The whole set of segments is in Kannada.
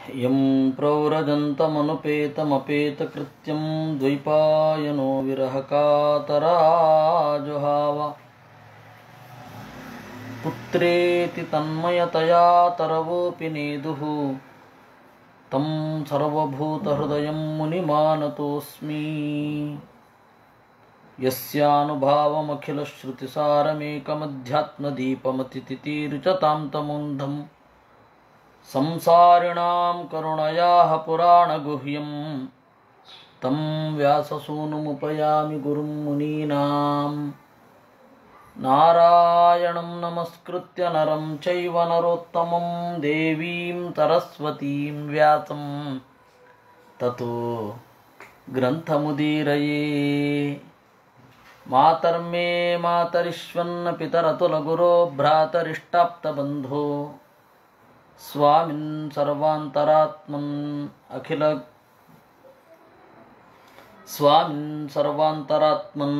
ಯಂ ಪ್ರವ್ರಜಂತಮನುಪೇತಮಪೇತಕೃತ್ಯಂ ದ್ವೈಪಾಯನೋ ವಿರಹಕಾತರಾಜುಹಾವ ಪುತ್ರೇತಿ ತನ್ಮಯತಯಾ ತರವೋಪಿ ನೇದುಃ ತಂ ಸರ್ವಭೂತಹೃದಯಂ ಮುನಿಮಾನತೋಸ್ಮಿ ಯಸ್ಯಾನುಭಾವಮಖಿಲಶ್ರುತಿಸಾರಮೇಕಮಧ್ಯಾತ್ಮದೀಪಮತಿತಿತೀರ್ಚತಾಂ ತಮೋಂಧಂ ಸಂಸಾರಿಣಾಂ ಕರುಣಯಾಃ ಪುರಾಣಗುಹ್ಯಂ ತಂ ವ್ಯಾಸಸೂನುಮುಪಯಾಮಿ ಗುರುಂ ಮುನೀನಾಂ ನಾರಾಯಣಂ ನಮಸ್ಕೃತ್ಯ ನರಂ ಚೈವ ನರೋತ್ತಮಂ ದೇವೀಂ ಸರಸ್ವತೀಂ ವ್ಯಾಸಂ ತತೋ ಗ್ರಂಥಮುದೀರಯೇ ಮಾತರ್ಮೇ ಮಾತರಿಶ್ವನ್ನ ಪಿತರತುಲಗುರೋ ಭ್ರಾತರಿಷ್ಟಾಪ್ತಬಂಧೋ ಸ್ವಾಮಿನ್ ಸರ್ವಾಂತರಾತ್ಮನ್ ಅಖಿಲ ಸ್ವಾಮಿನ್ ಸರ್ವಾಂತರಾತ್ಮನ್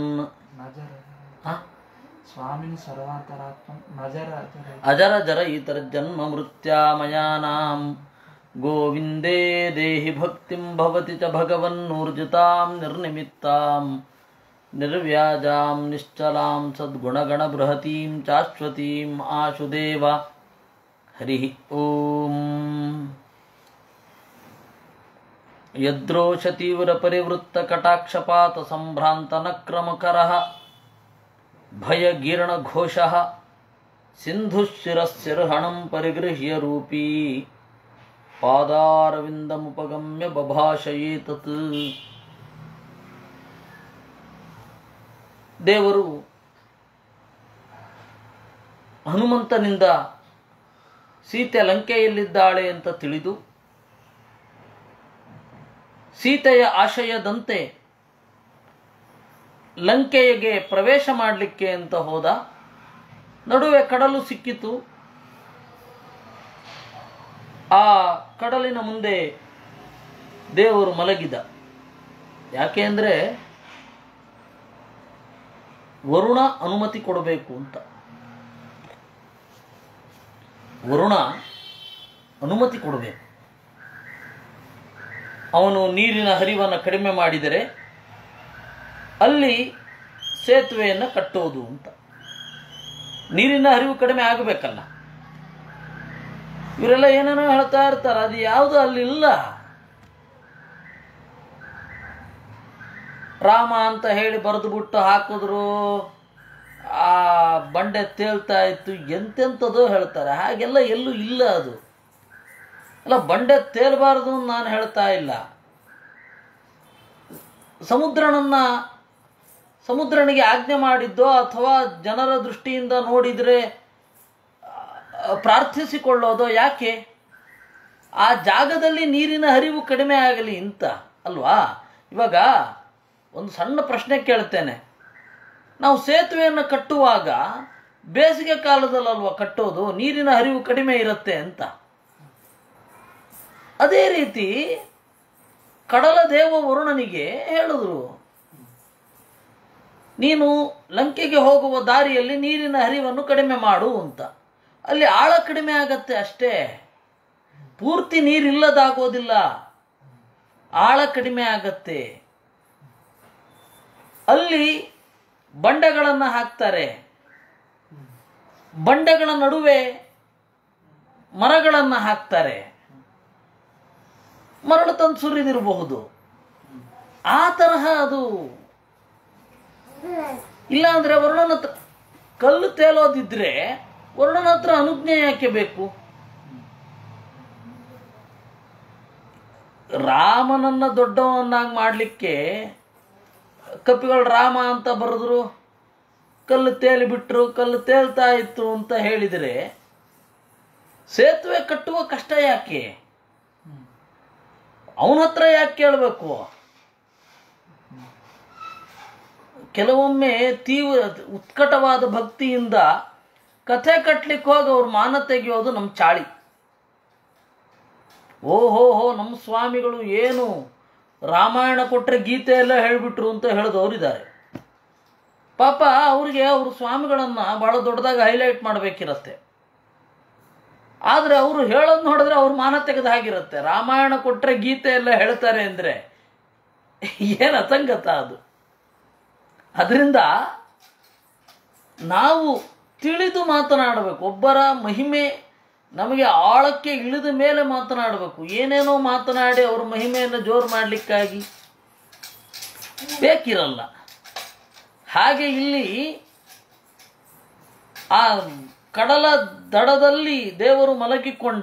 ಸ್ವಾಮಿನ್ ಸರ್ವಾಂತರಾತ್ಮನ್ ಅಜರ ಜರ ಇತರ ಜನ್ಮ ಮೃತ್ಯಾಮಯಾನಾಂ ಗೋವಿಂದೇ ದೇಹಿ ಭಕ್ತಿಂ ಭವತಿ ಚ ಭಗವನ್ನೂರ್ಜಿತಾಂ ನಿರ್ನಿಮಿತ್ತಾಂ ನಿರ್ವ್ಯಾಜಾಂ ನಿಶ್ಚಲಾಂ ಸದ್ಗುಣಗಣ ಬೃಹತೀಂ ಶಾಶ್ವತೀಂ ಆಶುದೇವ ಹರಿ ಓಂ. ಯದ್ರೋಷತೀವ್ರ ಪರಿವೃತ್ತ ಕಟಾಕ್ಷಪಾತ ಸಂಭ್ರಾಂತ ನಕ್ರಮಕರಃ ಭಯಗೀರ್ಣ ಘೋಷಃ ಸಿಂಧುಶಿರಸ್ಸಿರ್ಹಣಂ ಪರಿಗೃಹ್ಯ ರೂಪೀ ಪಾದಾರವಿಂದಮುಪಗಮ್ಯ ಬಭಾಷಯೇ ತತ್. ದೇವರು ಹನುಮಂತನಿಂದ ಸೀತೆ ಲಂಕೆಯಲ್ಲಿದ್ದಾಳೆ ಅಂತ ತಿಳಿದು ಸೀತೆಯ ಆಶಯದಂತೆ ಲಂಕೆಗೆ ಪ್ರವೇಶ ಮಾಡಲಿಕ್ಕೆ ಅಂತ ಹೋದ. ನಡುವೆ ಕಡಲು ಸಿಕ್ಕಿತು. ಆ ಕಡಲಿನ ಮುಂದೆ ದೇವರು ಮಲಗಿದ. ಯಾಕೆ ಅಂದರೆ ವರುಣ ಅನುಮತಿ ಕೊಡಬೇಕು ಅಂತ. ವರುಣ ಅನುಮತಿ ಕೊಡಬೇಕು. ಅವನು ನೀರಿನ ಹರಿವನ್ನು ಕಡಿಮೆ ಮಾಡಿದರೆ ಅಲ್ಲಿ ಸೇತುವೆಯನ್ನು ಕಟ್ಟೋದು ಅಂತ. ನೀರಿನ ಹರಿವು ಕಡಿಮೆ ಆಗಬೇಕಲ್ಲ. ಇವರೆಲ್ಲ ಏನೇನೋ ಹೇಳ್ತಾ ಇರ್ತಾರೆ, ಅದು ಯಾವುದು ಅಲ್ಲಿಲ್ಲ. ರಾಮ ಅಂತ ಹೇಳಿ ಬರೆದು ಬಿಟ್ಟು ಹಾಕಿದ್ರು, ಆ ಬಂಡೆ ತೇಲ್ತಾ ಇತ್ತು, ಎಂತೆಂಥದೋ ಹೇಳ್ತಾರೆ. ಹಾಗೆಲ್ಲ ಎಲ್ಲೂ ಇಲ್ಲ. ಅದು ಅಲ್ಲ, ಬಂಡೆ ತೇಲ್ಬಾರ್ದು ನಾನು ಹೇಳ್ತಾ ಇಲ್ಲ. ಸಮುದ್ರನಿಗೆ ಆಜ್ಞೆ ಮಾಡಿದ್ದೋ ಅಥವಾ ಜನರ ದೃಷ್ಟಿಯಿಂದ ನೋಡಿದರೆ ಪ್ರಾರ್ಥಿಸಿಕೊಳ್ಳೋದೋ ಯಾಕೆ? ಆ ಜಾಗದಲ್ಲಿ ನೀರಿನ ಹರಿವು ಕಡಿಮೆ ಆಗಲಿ ಅಂತ ಅಲ್ವಾ? ಇವಾಗ ಒಂದು ಸಣ್ಣ ಪ್ರಶ್ನೆ ಕೇಳ್ತೇನೆ. ನಾವು ಸೇತುವೆಯನ್ನು ಕಟ್ಟುವಾಗ ಬೇಸಿಗೆ ಕಾಲದಲ್ಲಲ್ವ ಕಟ್ಟೋದು, ನೀರಿನ ಹರಿವು ಕಡಿಮೆ ಇರುತ್ತೆ ಅಂತ. ಅದೇ ರೀತಿ ಕಡಲ ದೇವ ವರುಣನಿಗೆ ಹೇಳಿದ್ರು, ನೀನು ಲಂಕೆಗೆ ಹೋಗುವ ದಾರಿಯಲ್ಲಿ ನೀರಿನ ಹರಿವನ್ನು ಕಡಿಮೆ ಮಾಡು ಅಂತ. ಅಲ್ಲಿ ಆಳ ಕಡಿಮೆ ಆಗತ್ತೆ ಅಷ್ಟೇ, ಪೂರ್ತಿ ನೀರಿಲ್ಲದಾಗೋದಿಲ್ಲ, ಆಳ ಕಡಿಮೆ ಆಗತ್ತೆ. ಅಲ್ಲಿ ಬಂಡೆಗಳನ್ನು ಹಾಕ್ತಾರೆ. ಬಂಡೆಗಳ ನಡುವೆ ಮರಗಳನ್ನು ಹಾಕ್ತಾರೆ. ಮರಳು ತಂದು ಸುರಿದಿರಬಹುದು. ಆ ತರಹ ಅದು ಇಲ್ಲ ಅಂದ್ರೆ ವರುಣನ ಹತ್ರ ಕಲ್ಲು ತೇಲೋದಿದ್ರೆ ವರುಣನ ಹತ್ರ ಅನುಜ್ಞೆ ಯಾಕೆ ಬೇಕು? ರಾಮನನ್ನ ದೊಡ್ಡವನ್ನಾಗಿ ಮಾಡಲಿಕ್ಕೆ ಕಪಿಗಳು ರಾಮ ಅಂತ ಬರೆದ್ರು, ಕಲ್ಲು ತೇಲಿಬಿಟ್ರು, ಕಲ್ಲು ತೇಲ್ತಾ ಇತ್ತು ಅಂತ ಹೇಳಿದರೆ ಸೇತುವೆ ಕಟ್ಟುವ ಕಷ್ಟ ಯಾಕೆ? ಅವನ ಹತ್ರ ಯಾಕೆ ಕೇಳಬೇಕು? ಕೆಲವೊಮ್ಮೆ ತೀವ್ರ ಉತ್ಕಟವಾದ ಭಕ್ತಿಯಿಂದ ಕಥೆ ಕಟ್ಟಲಿಕ್ಕೆ ಹೋಗಿ ಅವ್ರ ಮಾನ ತೆಗೆಯೋದು ನಮ್ಮ ಚಾಳಿ. ಓಹೋ ನಮ್ಮ ಸ್ವಾಮಿಗಳು ಏನು ರಾಮಾಯಣ ಕೊಟ್ಟರೆ ಗೀತೆ ಎಲ್ಲ ಹೇಳಿಬಿಟ್ರು ಅಂತ ಹೇಳಿದವರಿದ್ದಾರೆ. ಪಾಪ ಅವ್ರಿಗೆ ಅವ್ರ ಸ್ವಾಮಿಗಳನ್ನು ಭಾಳ ದೊಡ್ಡದಾಗಿ ಹೈಲೈಟ್ ಮಾಡಬೇಕಿರತ್ತೆ. ಆದರೆ ಅವರು ಹೇಳೋದು ನೋಡಿದ್ರೆ ಅವ್ರ ಮಾನ ತೆಗೆದು ಹಾಗಿರುತ್ತೆ. ರಾಮಾಯಣ ಕೊಟ್ಟರೆ ಗೀತೆ ಎಲ್ಲ ಹೇಳ್ತಾರೆ ಅಂದರೆ ಏನು ಅಸಂಗತ ಅದು. ಅದರಿಂದ ನಾವು ತಿಳಿದು ಮಾತನಾಡಬೇಕು. ಒಬ್ಬರ ಮಹಿಮೆ ನಮಗೆ ಆಳಕ್ಕೆ ಇಳಿದ ಮೇಲೆ ಮಾತನಾಡಬೇಕು. ಏನೇನೋ ಮಾತನಾಡಿ ಅವ್ರ ಮಹಿಮೆಯನ್ನು ಜೋರು ಮಾಡಲಿಕ್ಕಾಗಿ ಬೇಕಿರಲ್ಲ. ಹಾಗೆ ಇಲ್ಲಿ ಆ ಕಡಲ ದಡದಲ್ಲಿ ದೇವರು ಮಲಗಿಕೊಂಡ.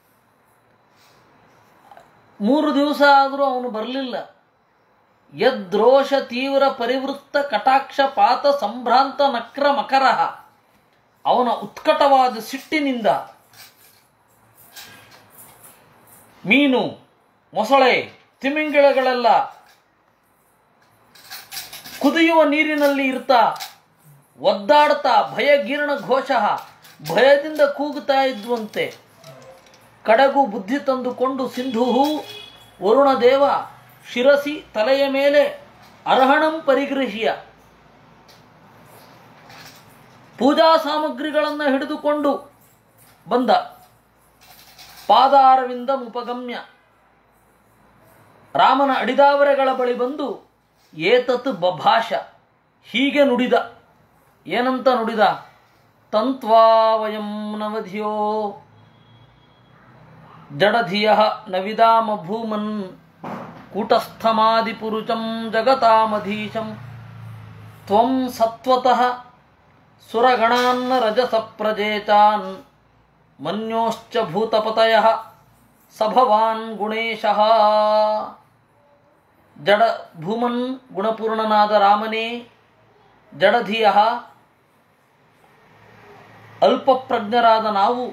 3 ದಿವಸ ಆದರೂ ಅವನು ಬರಲಿಲ್ಲ. ಯದ್ರೋಷ ತೀವ್ರ ಪರಿವೃತ್ತ ಕಟಾಕ್ಷ ಪಾತ ಸಂಭ್ರಾಂತ ನಕ್ರ ಮಕರ, ಅವನ ಉತ್ಕಟವಾದ ಸಿಟ್ಟಿನಿಂದ ಮೀನು, ಮೊಸಳೆ, ತಿಮಿಂಗಿಳಗಳೆಲ್ಲ ಕುದಿಯುವ ನೀರಿನಲ್ಲಿ ಇರ್ತಾ ಒದ್ದಾಡ್ತಾ ಭಯಗೀರ್ಣ ಘೋಷ, ಭಯದಿಂದ ಕೂಗುತ್ತಾ ಇದ್ವಂತೆ. ಕಡೆಗೂ ಬುದ್ಧಿ ತಂದುಕೊಂಡು ಸಿಂಧು ವರುಣದೇವ ಶಿರಸಿ ತಲೆಯ ಮೇಲೆ ಅರ್ಹಣಂ ಪರಿಗೃಹ್ಯ, ಪೂಜಾ ಸಾಮಗ್ರಿಗಳನ್ನು ಹಿಡಿದುಕೊಂಡು ಬಂದ. ಪಾದಾರವಿಂದ ಉಪಗಮ್ಯ, ರಾಮನ ಅಡಿದಾವರೆಗಳ ಬಳಿ ಬಂದು ಏತತ್ ಬಭಾಷ, ಹೀಗೆ ನುಡಿದ. ಏನಂತ ನುಡಿದ? ತಂತ್ವಾ ವಯಂ ನವಧಿಯೋ ಜಡಧಿಯ ನವಿದಾಮ ಭೂಮನ್ ಕೂಟಸ್ಥಮಾದಿಪುರುಷಂ ಜಗತಾಮಧೀಶಂ ತ್ವಂ ಸತ್ವತಃ ಸುರಗಣಾನ್ನ ರಜಸ ಪ್ರಜೇತಾನ್ ಮನ್ಯೋಶ್ಚ ಭೂತಪತಯಃ ಸಭವಾನ್ ಗುಣೇಶಃ. ಜಡ ಭೂಮನ್ ಗುಣಪೂರ್ಣನಾದ ರಾಮನೇ, ಜಡಧಿಯ ಅಲ್ಪಪ್ರಜ್ಞರಾದ ನಾವು,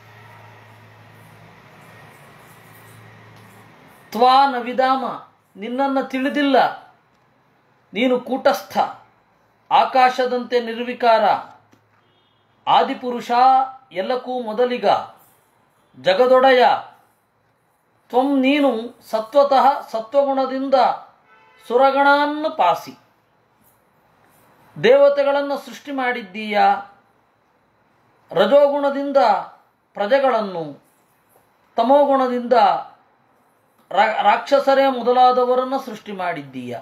ತ್ವಾ ನವಿದಾಮ ನಿನ್ನನ್ನು ತಿಳಿದಿಲ್ಲ, ನೀನು ಕೂಟಸ್ಥ, ಆಕಾಶದಂತೆ ನಿರ್ವಿಕಾರ, ಆದಿಪುರುಷ ಎಲ್ಲಕ್ಕೂ ಮೊದಲಿಗ, ಜಗದೊಡೆಯ. ತ್ವಂ ನೀನು ಸತ್ವತಃ ಸತ್ವಗುಣದಿಂದ ಸುರಗಣಾನ್ನು ಪಾಸಿ, ದೇವತೆಗಳನ್ನು ಸೃಷ್ಟಿ ಮಾಡಿದ್ದೀಯಾ. ರಜೋಗುಣದಿಂದ ಪ್ರಜೆಗಳನ್ನು, ತಮೋಗುಣದಿಂದ ರಾಕ್ಷಸರೇ ಮೊದಲಾದವರನ್ನು ಸೃಷ್ಟಿ ಮಾಡಿದ್ದೀಯ.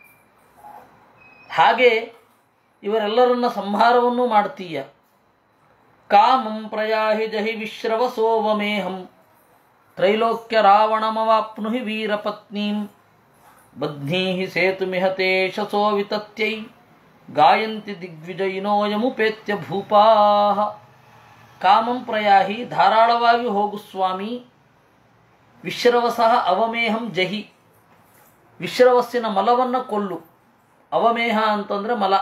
ಹಾಗೆ ಇವರೆಲ್ಲರನ್ನ ಸಂಹಾರವನ್ನು ಮಾಡ್ತೀಯ. ಕಾಮಂ ಪ್ರಯಾಹಿ ಜಹಿ ವಿಶ್ರವಸೋವಮೇಹಂ ತ್ರೈಲೋಕ್ಯ ರಾವಣಮವಾಪ್ನುಹಿ ವೀರಪತ್ನೀಂ ಬಧ್ನೀಹಿ ಸೇತುಮಿಹತೆ ಶಸೋ ವಿತತ್ಯೈ ಗಾಯಂತಿ ದಿಗ್ವಿಜಯಿನೋ ಯಮುಪೇತ್ಯ ಭೂಪಾಹ. ಕಾಮಂ ಪ್ರಯಾಹಿ ಧಾರಾಳವಾಗಿ ಹೋಗು ಸ್ವಾಮಿ. ವಿಶ್ರವಸಃ ಅವಮೇಹಂ ಜಹಿ, ವಿಶ್ರವಸ್ಸಿನ ಮಲವನ್ನು ಕೊಲ್ಲು. ಅವಮೇಹ ಅಂತಂದರೆ ಮಲ.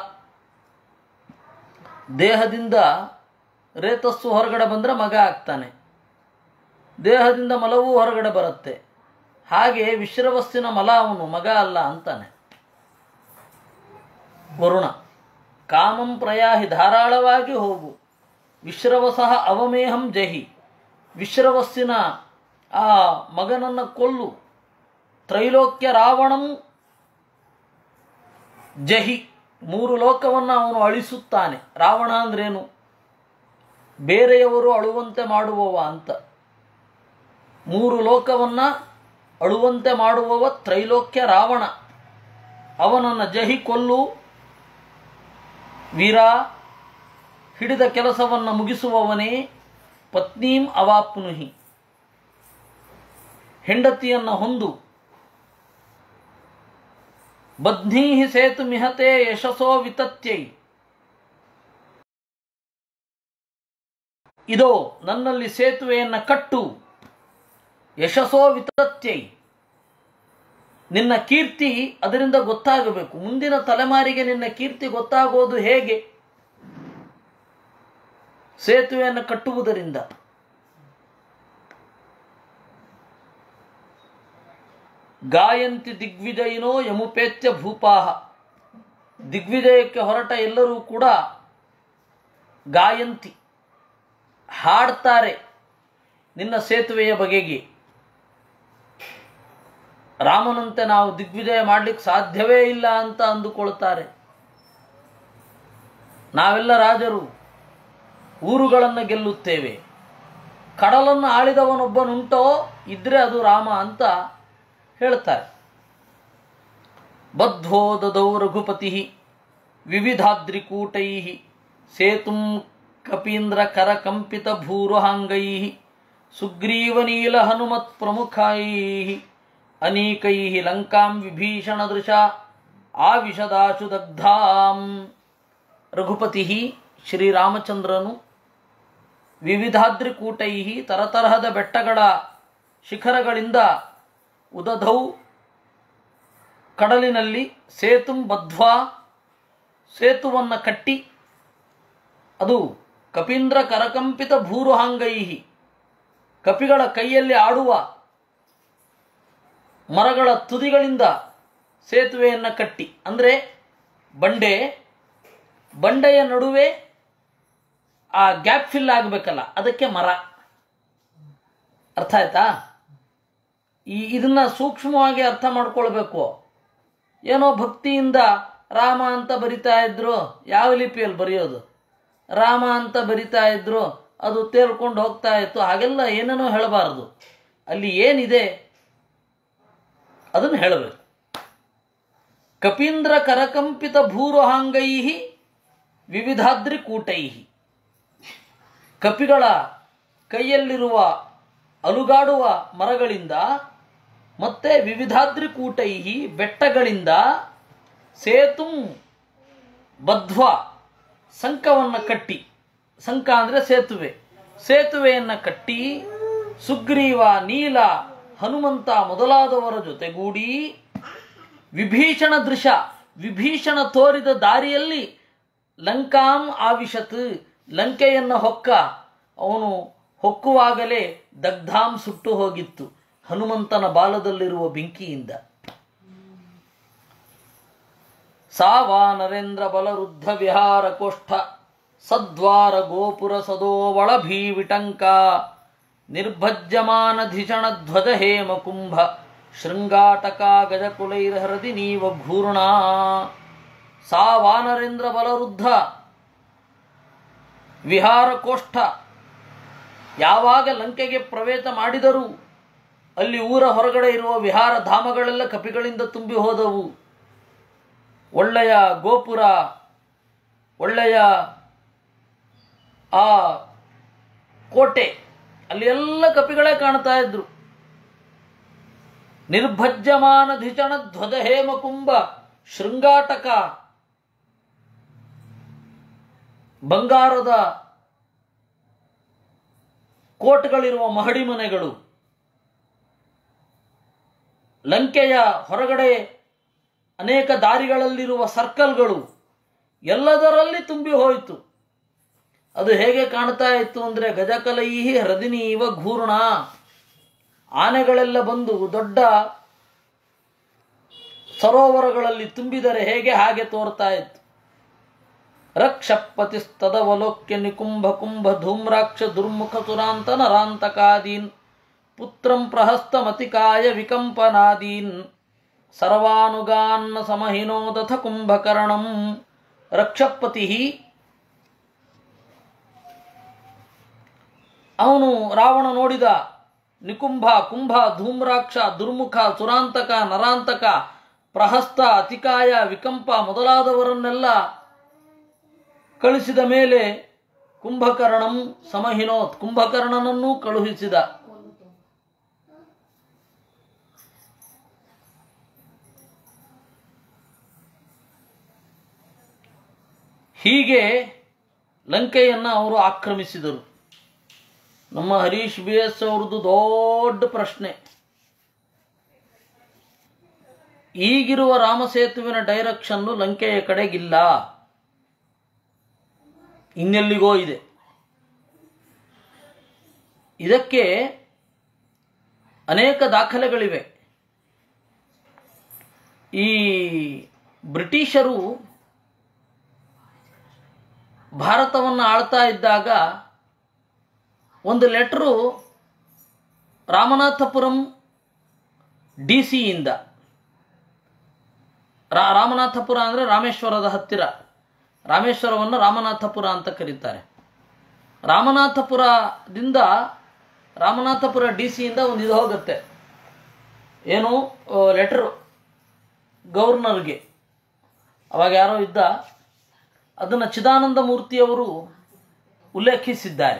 ದೇಹದಿಂದ ರೇತಸ್ಸು ಹೊರಗಡೆ ಬಂದರೆ ಮಗ ಆಗ್ತಾನೆ, ದೇಹದಿಂದ ಮಲವೂ ಹೊರಗಡೆ ಬರುತ್ತೆ. ಹಾಗೆ ವಿಶ್ರವಸ್ಸಿನ ಮಲ ಅವನು, ಮಗ ಅಲ್ಲ ಅಂತಾನೆ ವರುಣ. ಕಾಮಂ ಪ್ರಯಾಹಿ ಧಾರಾಳವಾಗಿ ಹೋಗು. ವಿಶ್ರವಸಃ ಅವಮೇಹಂ ಜಹಿ, ವಿಶ್ರವಸ್ಸಿನ ಆ ಮಗನನ್ನು ಕೊಲ್ಲು. ತ್ರೈಲೋಕ್ಯ ರಾವಣಂ ಜಹಿ, 3 ಲೋಕವನ್ನು ಅವನು ಅಳಿಸುತ್ತಾನೆ. ರಾವಣ ಅಂದ್ರೇನು? ಬೇರೆಯವರು ಅಳುವಂತೆ ಮಾಡುವವ ಅಂತ. 3 ಲೋಕವನ್ನು ಅಳುವಂತೆ ಮಾಡುವವ ತ್ರೈಲೋಕ್ಯ ರಾವಣ. ಅವನನ್ನು ಜಹಿ, ಕೊಲ್ಲು. ವೀರ, ಹಿಡಿದ ಕೆಲಸವನ್ನು ಮುಗಿಸುವವನೇ. ಪತ್ನೀಂ ಅವಾಪ್ನುಹಿ, ಹೆಂಡತಿಯನ್ನು ಹೊಂದು. ಬಧ್ನೀಹಿ ಸೇತು ಮಿಹತೆ ಯಶಸೋ ವಿತತ್ಯೈ, ಇದೋ ನನ್ನಲ್ಲಿ ಸೇತುವೆಯನ್ನು ಕಟ್ಟು. ಯಶಸೋ ವಿತತ್ಯೈ, ನಿನ್ನ ಕೀರ್ತಿ ಅದರಿಂದ ಗೊತ್ತಾಗಬೇಕು. ಮುಂದಿನ ತಲೆಮಾರಿಗೆ ನಿನ್ನ ಕೀರ್ತಿ ಗೊತ್ತಾಗೋದು ಹೇಗೆ? ಸೇತುವೆಯನ್ನು ಕಟ್ಟುವುದರಿಂದ. ಗಾಯಂತಿ ದಿಗ್ವಿಜಯಿನೋ ಯಮುಪೇತ್ಯ ಭೂಪಾಹ, ದಿಗ್ವಿಜಯಕ್ಕೆ ಹೊರಟ ಎಲ್ಲರೂ ಕೂಡ ಗಾಯಂತಿ, ಹಾಡ್ತಾರೆ ನಿನ್ನ ಸೇತುವೆಯ ಬಗೆಗೆ. ರಾಮನಂತೆ ನಾವು ದಿಗ್ವಿಜಯ ಮಾಡಲಿಕ್ಕೆ ಸಾಧ್ಯವೇ ಇಲ್ಲ ಅಂತ ಅಂದುಕೊಳ್ತಾರೆ. ನಾವೆಲ್ಲ ರಾಜರು, ಊರುಗಳನ್ನು ಗೆಲ್ಲುತ್ತೇವೆ, ಕಡಲನ್ನು ಆಳಿದವನೊಬ್ಬನುಂಟೋ ಇದ್ರೆ ಅದು ರಾಮ ಅಂತ ಹೇಳ್ತಾರೆ. ಬದ್ಧೋ ದದೌ ರಘುಪತಿ ವಿವಿಧಾದ್ರಿಕೂಟೈ ಸೇತುಂ ಕಪೀಂದ್ರ ಕರಕಂಪಿತ ಭೂರುಹಾಂಗೈ ಸುಗ್ರೀವನೀಲ ಹನುಮತ್ ಪ್ರಮುಖೈ ಅನೀಕೈ ಲಂಕಾಂ ವಿಭೀಷಣದೃಶ ಆವಿಶದಾಶು ದಗ್ಧಾಂ. ರಘುಪತಿ ಶ್ರೀರಾಮಚಂದ್ರನು ವಿವಿಧಾದ್ರಿಕೂಟೈ ತರತರಹದ ಬೆಟ್ಟಗಳ ಶಿಖರಗಳಿಂದ ಉದಧೌ ಕಡಲಿನಲ್ಲಿ ಸೇತುಂ ಬದ್ಧ್ವಾ ಸೇತುವನ್ನು ಕಟ್ಟಿ ಅದು ಕಪೀಂದ್ರ ಕರಕಂಪಿತ ಭೂರುಹಾಂಗೈ ಕಪಿಗಳ ಕೈಯಲ್ಲಿ ಆಡುವ ಮರಗಳ ತುದಿಗಳಿಂದ ಸೇತುವೆಯನ್ನು ಕಟ್ಟಿ, ಅಂದರೆ ಬಂಡೆಯ ನಡುವೆ ಆ ಗ್ಯಾಪ್ ಫಿಲ್ ಆಗಬೇಕಲ್ಲ, ಅದಕ್ಕೆ ಮರ. ಅರ್ಥ ಆಯ್ತಾ? ಇದನ್ನ ಸೂಕ್ಷ್ಮವಾಗಿ ಅರ್ಥ ಮಾಡ್ಕೊಳ್ಬೇಕು. ಏನೋ ಭಕ್ತಿಯಿಂದ ರಾಮ ಅಂತ ಬರಿತಾ ಇದ್ರು, ಯಾವ ಲಿಪಿಯಲ್ಲಿ ಬರೆಯೋದು? ರಾಮ ಅಂತ ಬರಿತಾ ಇದ್ರು, ಅದು ತೇಲ್ಕೊಂಡು ಹೋಗ್ತಾ ಇತ್ತು, ಹಾಗೆಲ್ಲ ಏನೇನೋ ಹೇಳಬಾರದು. ಅಲ್ಲಿ ಏನಿದೆ ಅದನ್ನು ಹೇಳಬೇಕು. ಕಪೀಂದ್ರ ಕರಕಂಪಿತ ಭೂರುಹಾಂಗೈ ವಿವಿಧಾದ್ರಿಕೂಟೈ, ಕಪಿಗಳ ಕೈಯಲ್ಲಿರುವ ಅಲುಗಾಡುವ ಮರಗಳಿಂದ ಮತ್ತೆ ವಿವಿಧಾದ್ರಿಕೂಟೈ ಬೆಟ್ಟಗಳಿಂದ ಸೇತುಂ ಬದ್ಧ್ವಾ ಸಂಕವನ್ನು ಕಟ್ಟಿ, ಸಂಕ ಅಂದರೆ ಸೇತುವೆಯನ್ನು ಕಟ್ಟಿ ಸುಗ್ರೀವ ನೀಲ ಹನುಮಂತ ಮೊದಲಾದವರ ಜೊತೆಗೂಡಿ ವಿಭೀಷಣ ದೃಶ ವಿಭೀಷಣ ತೋರಿದ ದಾರಿಯಲ್ಲಿ ಲಂಕಾಂ ಆವಿಶತ್ ಲಂಕೆಯನ್ನು ಅವನು ಹೊಕ್ಕುವಾಗಲೇ ದಗ್ಧಾಂ ಸುಟ್ಟು ಹೋಗಿತ್ತು ಹನುಮಂತನ ಬಾಲದಲ್ಲಿರುವ ಬೆಂಕಿಯಿಂದ. ಸಾವಾ ನರೇಂದ್ರ ಬಲರುದ್ಧ ವಿಹಾರ ಕೋಷ್ಠ ಸದ್ವಾರ ಗೋಪುರ ಸದೋವಳ ಭೀವಿಟಂಕ ನಿರ್ಭಜ್ಯಮಾನ ಧಿಷಣ ಧ್ವಜ ಹೇಮ ಕುಂಭ ಶೃಂಗಾಟಕ ಗಜಕುಲೈರ್ಹರದಿ ನೀವ ಭೂರ್ಣ. ಸಾ ವಾನರೇಂದ್ರ ಬಲರುದ್ಧ ವಿಹಾರ ಕೋಷ್ಠ, ಯಾವಾಗ ಲಂಕೆಗೆ ಪ್ರವೇಶ ಮಾಡಿದರೂ ಅಲ್ಲಿ ಊರ ಹೊರಗಡೆ ಇರುವ ವಿಹಾರ ಧಾಮಗಳೆಲ್ಲ ಕಪಿಗಳಿಂದ ತುಂಬಿ ಹೋದವು. ಒಳ್ಳೆಯ ಗೋಪುರ, ಒಳ್ಳೆಯ ಆ ಕೋಟೆ, ಅಲ್ಲಿ ಎಲ್ಲ ಕಪಿಗಳೇ ಕಾಣ್ತಾ ಇದ್ರು. ನಿರ್ಭಜ್ಯಮಾನ ಧಿಷಣ ಧ್ವಜ ಹೇಮ ಕುಂಭ ಶೃಂಗಾಟಕ, ಬಂಗಾರದ ಕೋಟ್ಗಳಿರುವ ಮಹಡಿ ಮನೆಗಳು, ಲಂಕೆಯ ಹೊರಗಡೆ ಅನೇಕ ದಾರಿಗಳಲ್ಲಿರುವ ಸರ್ಕಲ್ಗಳು ಎಲ್ಲದರಲ್ಲಿ ತುಂಬಿ ಹೋಯಿತು. ಅದು ಹೇಗೆ ಕಾಣ್ತಾ ಇತ್ತು ಅಂದರೆ ಗಜಕಲೈಹಿ ಹೃದಿನಿ ಇವ ಘೂರ್ಣ, ಆನೆಗಳೆಲ್ಲ ಬಂದು ದೊಡ್ಡ ಸರೋವರಗಳಲ್ಲಿ ತುಂಬಿದರೆ ಹೇಗೆ ಹಾಗೆ ತೋರ್ತಾ ಇತ್ತು. ರಕ್ಷಪತಿಸ್ತದವಲೋಕ್ಯ ನಿಕುಂಭ ಕುಂಭ ಧೂಮ್ರಾಕ್ಷ ದುರ್ಮುಖ ಸುರಾಂತ ನರಾಂತಕಾದೀನ್ ಪುತ್ರಂ ಪ್ರಹಸ್ತಮತಿಕಾಯ ವಿಕಂಪನಾದೀನ್ ಸರ್ವಾನುಗಾನ್ನ ಸಮಹಿನೋದಥ ಕುಂಭಕರ್ಣಂ. ರಕ್ಷಪತಿ ಅವನು ರಾವಣ ನೋಡಿದ ನಿಕುಂಭ, ಕುಂಭ, ಧೂಮ್ರಾಕ್ಷ, ದುರ್ಮುಖ, ಸುರಾಂತಕ, ನರಾಂತಕ, ಪ್ರಹಸ್ತ, ಅತಿಕಾಯ, ವಿಕಂಪ ಮೊದಲಾದವರನ್ನೆಲ್ಲ ಕಳಿಸಿದ ಮೇಲೆ ಕುಂಭಕರ್ಣಂ ಸಮಹಿನೋತ್, ಕುಂಭಕರ್ಣನನ್ನೂ ಕಳುಹಿಸಿದ. ಹೀಗೆ ಲಂಕೆಯನ್ನು ಅವರು ಆಕ್ರಮಿಸಿದರು. ನಮ್ಮ ಹರೀಶ್ BS ಅವ್ರದ್ದು ದೊಡ್ಡ ಪ್ರಶ್ನೆ, ಈಗಿರುವ ರಾಮಸೇತುವಿನ ಡೈರೆಕ್ಷನ್ನು ಲಂಕೆಯ ಕಡೆಗಿಲ್ಲ, ಇನ್ನೆಲ್ಲಿಗೋ ಇದೆ. ಇದಕ್ಕೆ ಅನೇಕ ದಾಖಲೆಗಳಿವೆ. ಈ ಬ್ರಿಟಿಷರು ಭಾರತವನ್ನು ಆಳ್ತಾ ಇದ್ದಾಗ ಒಂದು ಲೆಟರು ರಾಮನಾಥಪುರಂ DC-ಯಿಂದ, ರಾಮನಾಥಪುರ ಅಂದರೆ ರಾಮೇಶ್ವರದ ಹತ್ತಿರ, ರಾಮೇಶ್ವರವನ್ನು ರಾಮನಾಥಪುರ ಅಂತ ಕರೀತಾರೆ. ರಾಮನಾಥಪುರದಿಂದ ರಾಮನಾಥಪುರ DC ಒಂದು ಇದು ಹೋಗುತ್ತೆ, ಏನು ಲೆಟರು ಗವರ್ನರ್ಗೆ. ಅವಾಗ ಯಾರೋ ಇದ್ದ, ಅದನ್ನು ಚಿದಾನಂದ ಮೂರ್ತಿಯವರು ಉಲ್ಲೇಖಿಸಿದ್ದಾರೆ.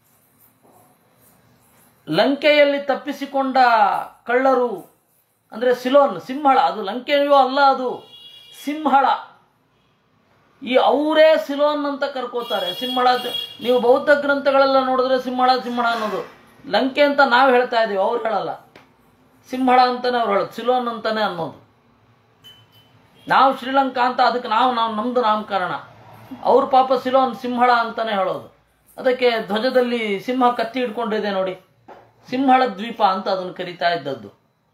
ಲಂಕೆಯಲ್ಲಿ ತಪ್ಪಿಸಿಕೊಂಡ ಕಳ್ಳರು ಅಂದರೆ ಸಿಲೋನ್, ಸಿಂಹಳ, ಅದು ಲಂಕೆಯೋ ಅಲ್ಲ, ಅದು ಸಿಂಹಳ. ಈ ಅವರೇ ಸಿಲೋನ್ ಅಂತ ಕರ್ಕೋತಾರೆ. ಸಿಂಹಳ ನೀವು ಬೌದ್ಧ ಗ್ರಂಥಗಳೆಲ್ಲ ನೋಡಿದ್ರೆ ಸಿಂಹಳ ಸಿಂಹಳ ಅನ್ನೋದು. ಲಂಕೆ ಅಂತ ನಾವು ಹೇಳ್ತಾ ಇದ್ದೀವಿ, ಅವ್ರು ಹೇಳಲ್ಲ. ಸಿಂಹಳ ಅಂತಾನೆ ಅವ್ರು ಹೇಳೋದು, ಸಿಲೋನ್ ಅಂತಾನೆ ಅನ್ನೋದು. ನಾವು ಶ್ರೀಲಂಕಾ ಅಂತ ಅದಕ್ಕೆ ನಾವು ನಮ್ಮದು ನಾಮಕರಣ. ಅವ್ರ ಪಾಪ ಸಿಲೋನ್ ಸಿಂಹಳ ಅಂತಾನೆ ಹೇಳೋದು. ಅದಕ್ಕೆ ಧ್ವಜದಲ್ಲಿ ಸಿಂಹ ಕತ್ತಿ ಹಿಡ್ಕೊಂಡಿದೆ ನೋಡಿ, ಸಿಂಹಳ ದ್ವೀಪ ಅಂತ ಅದನ್ನು ಕರೀತಾ ಇದ್ದದ್ದು.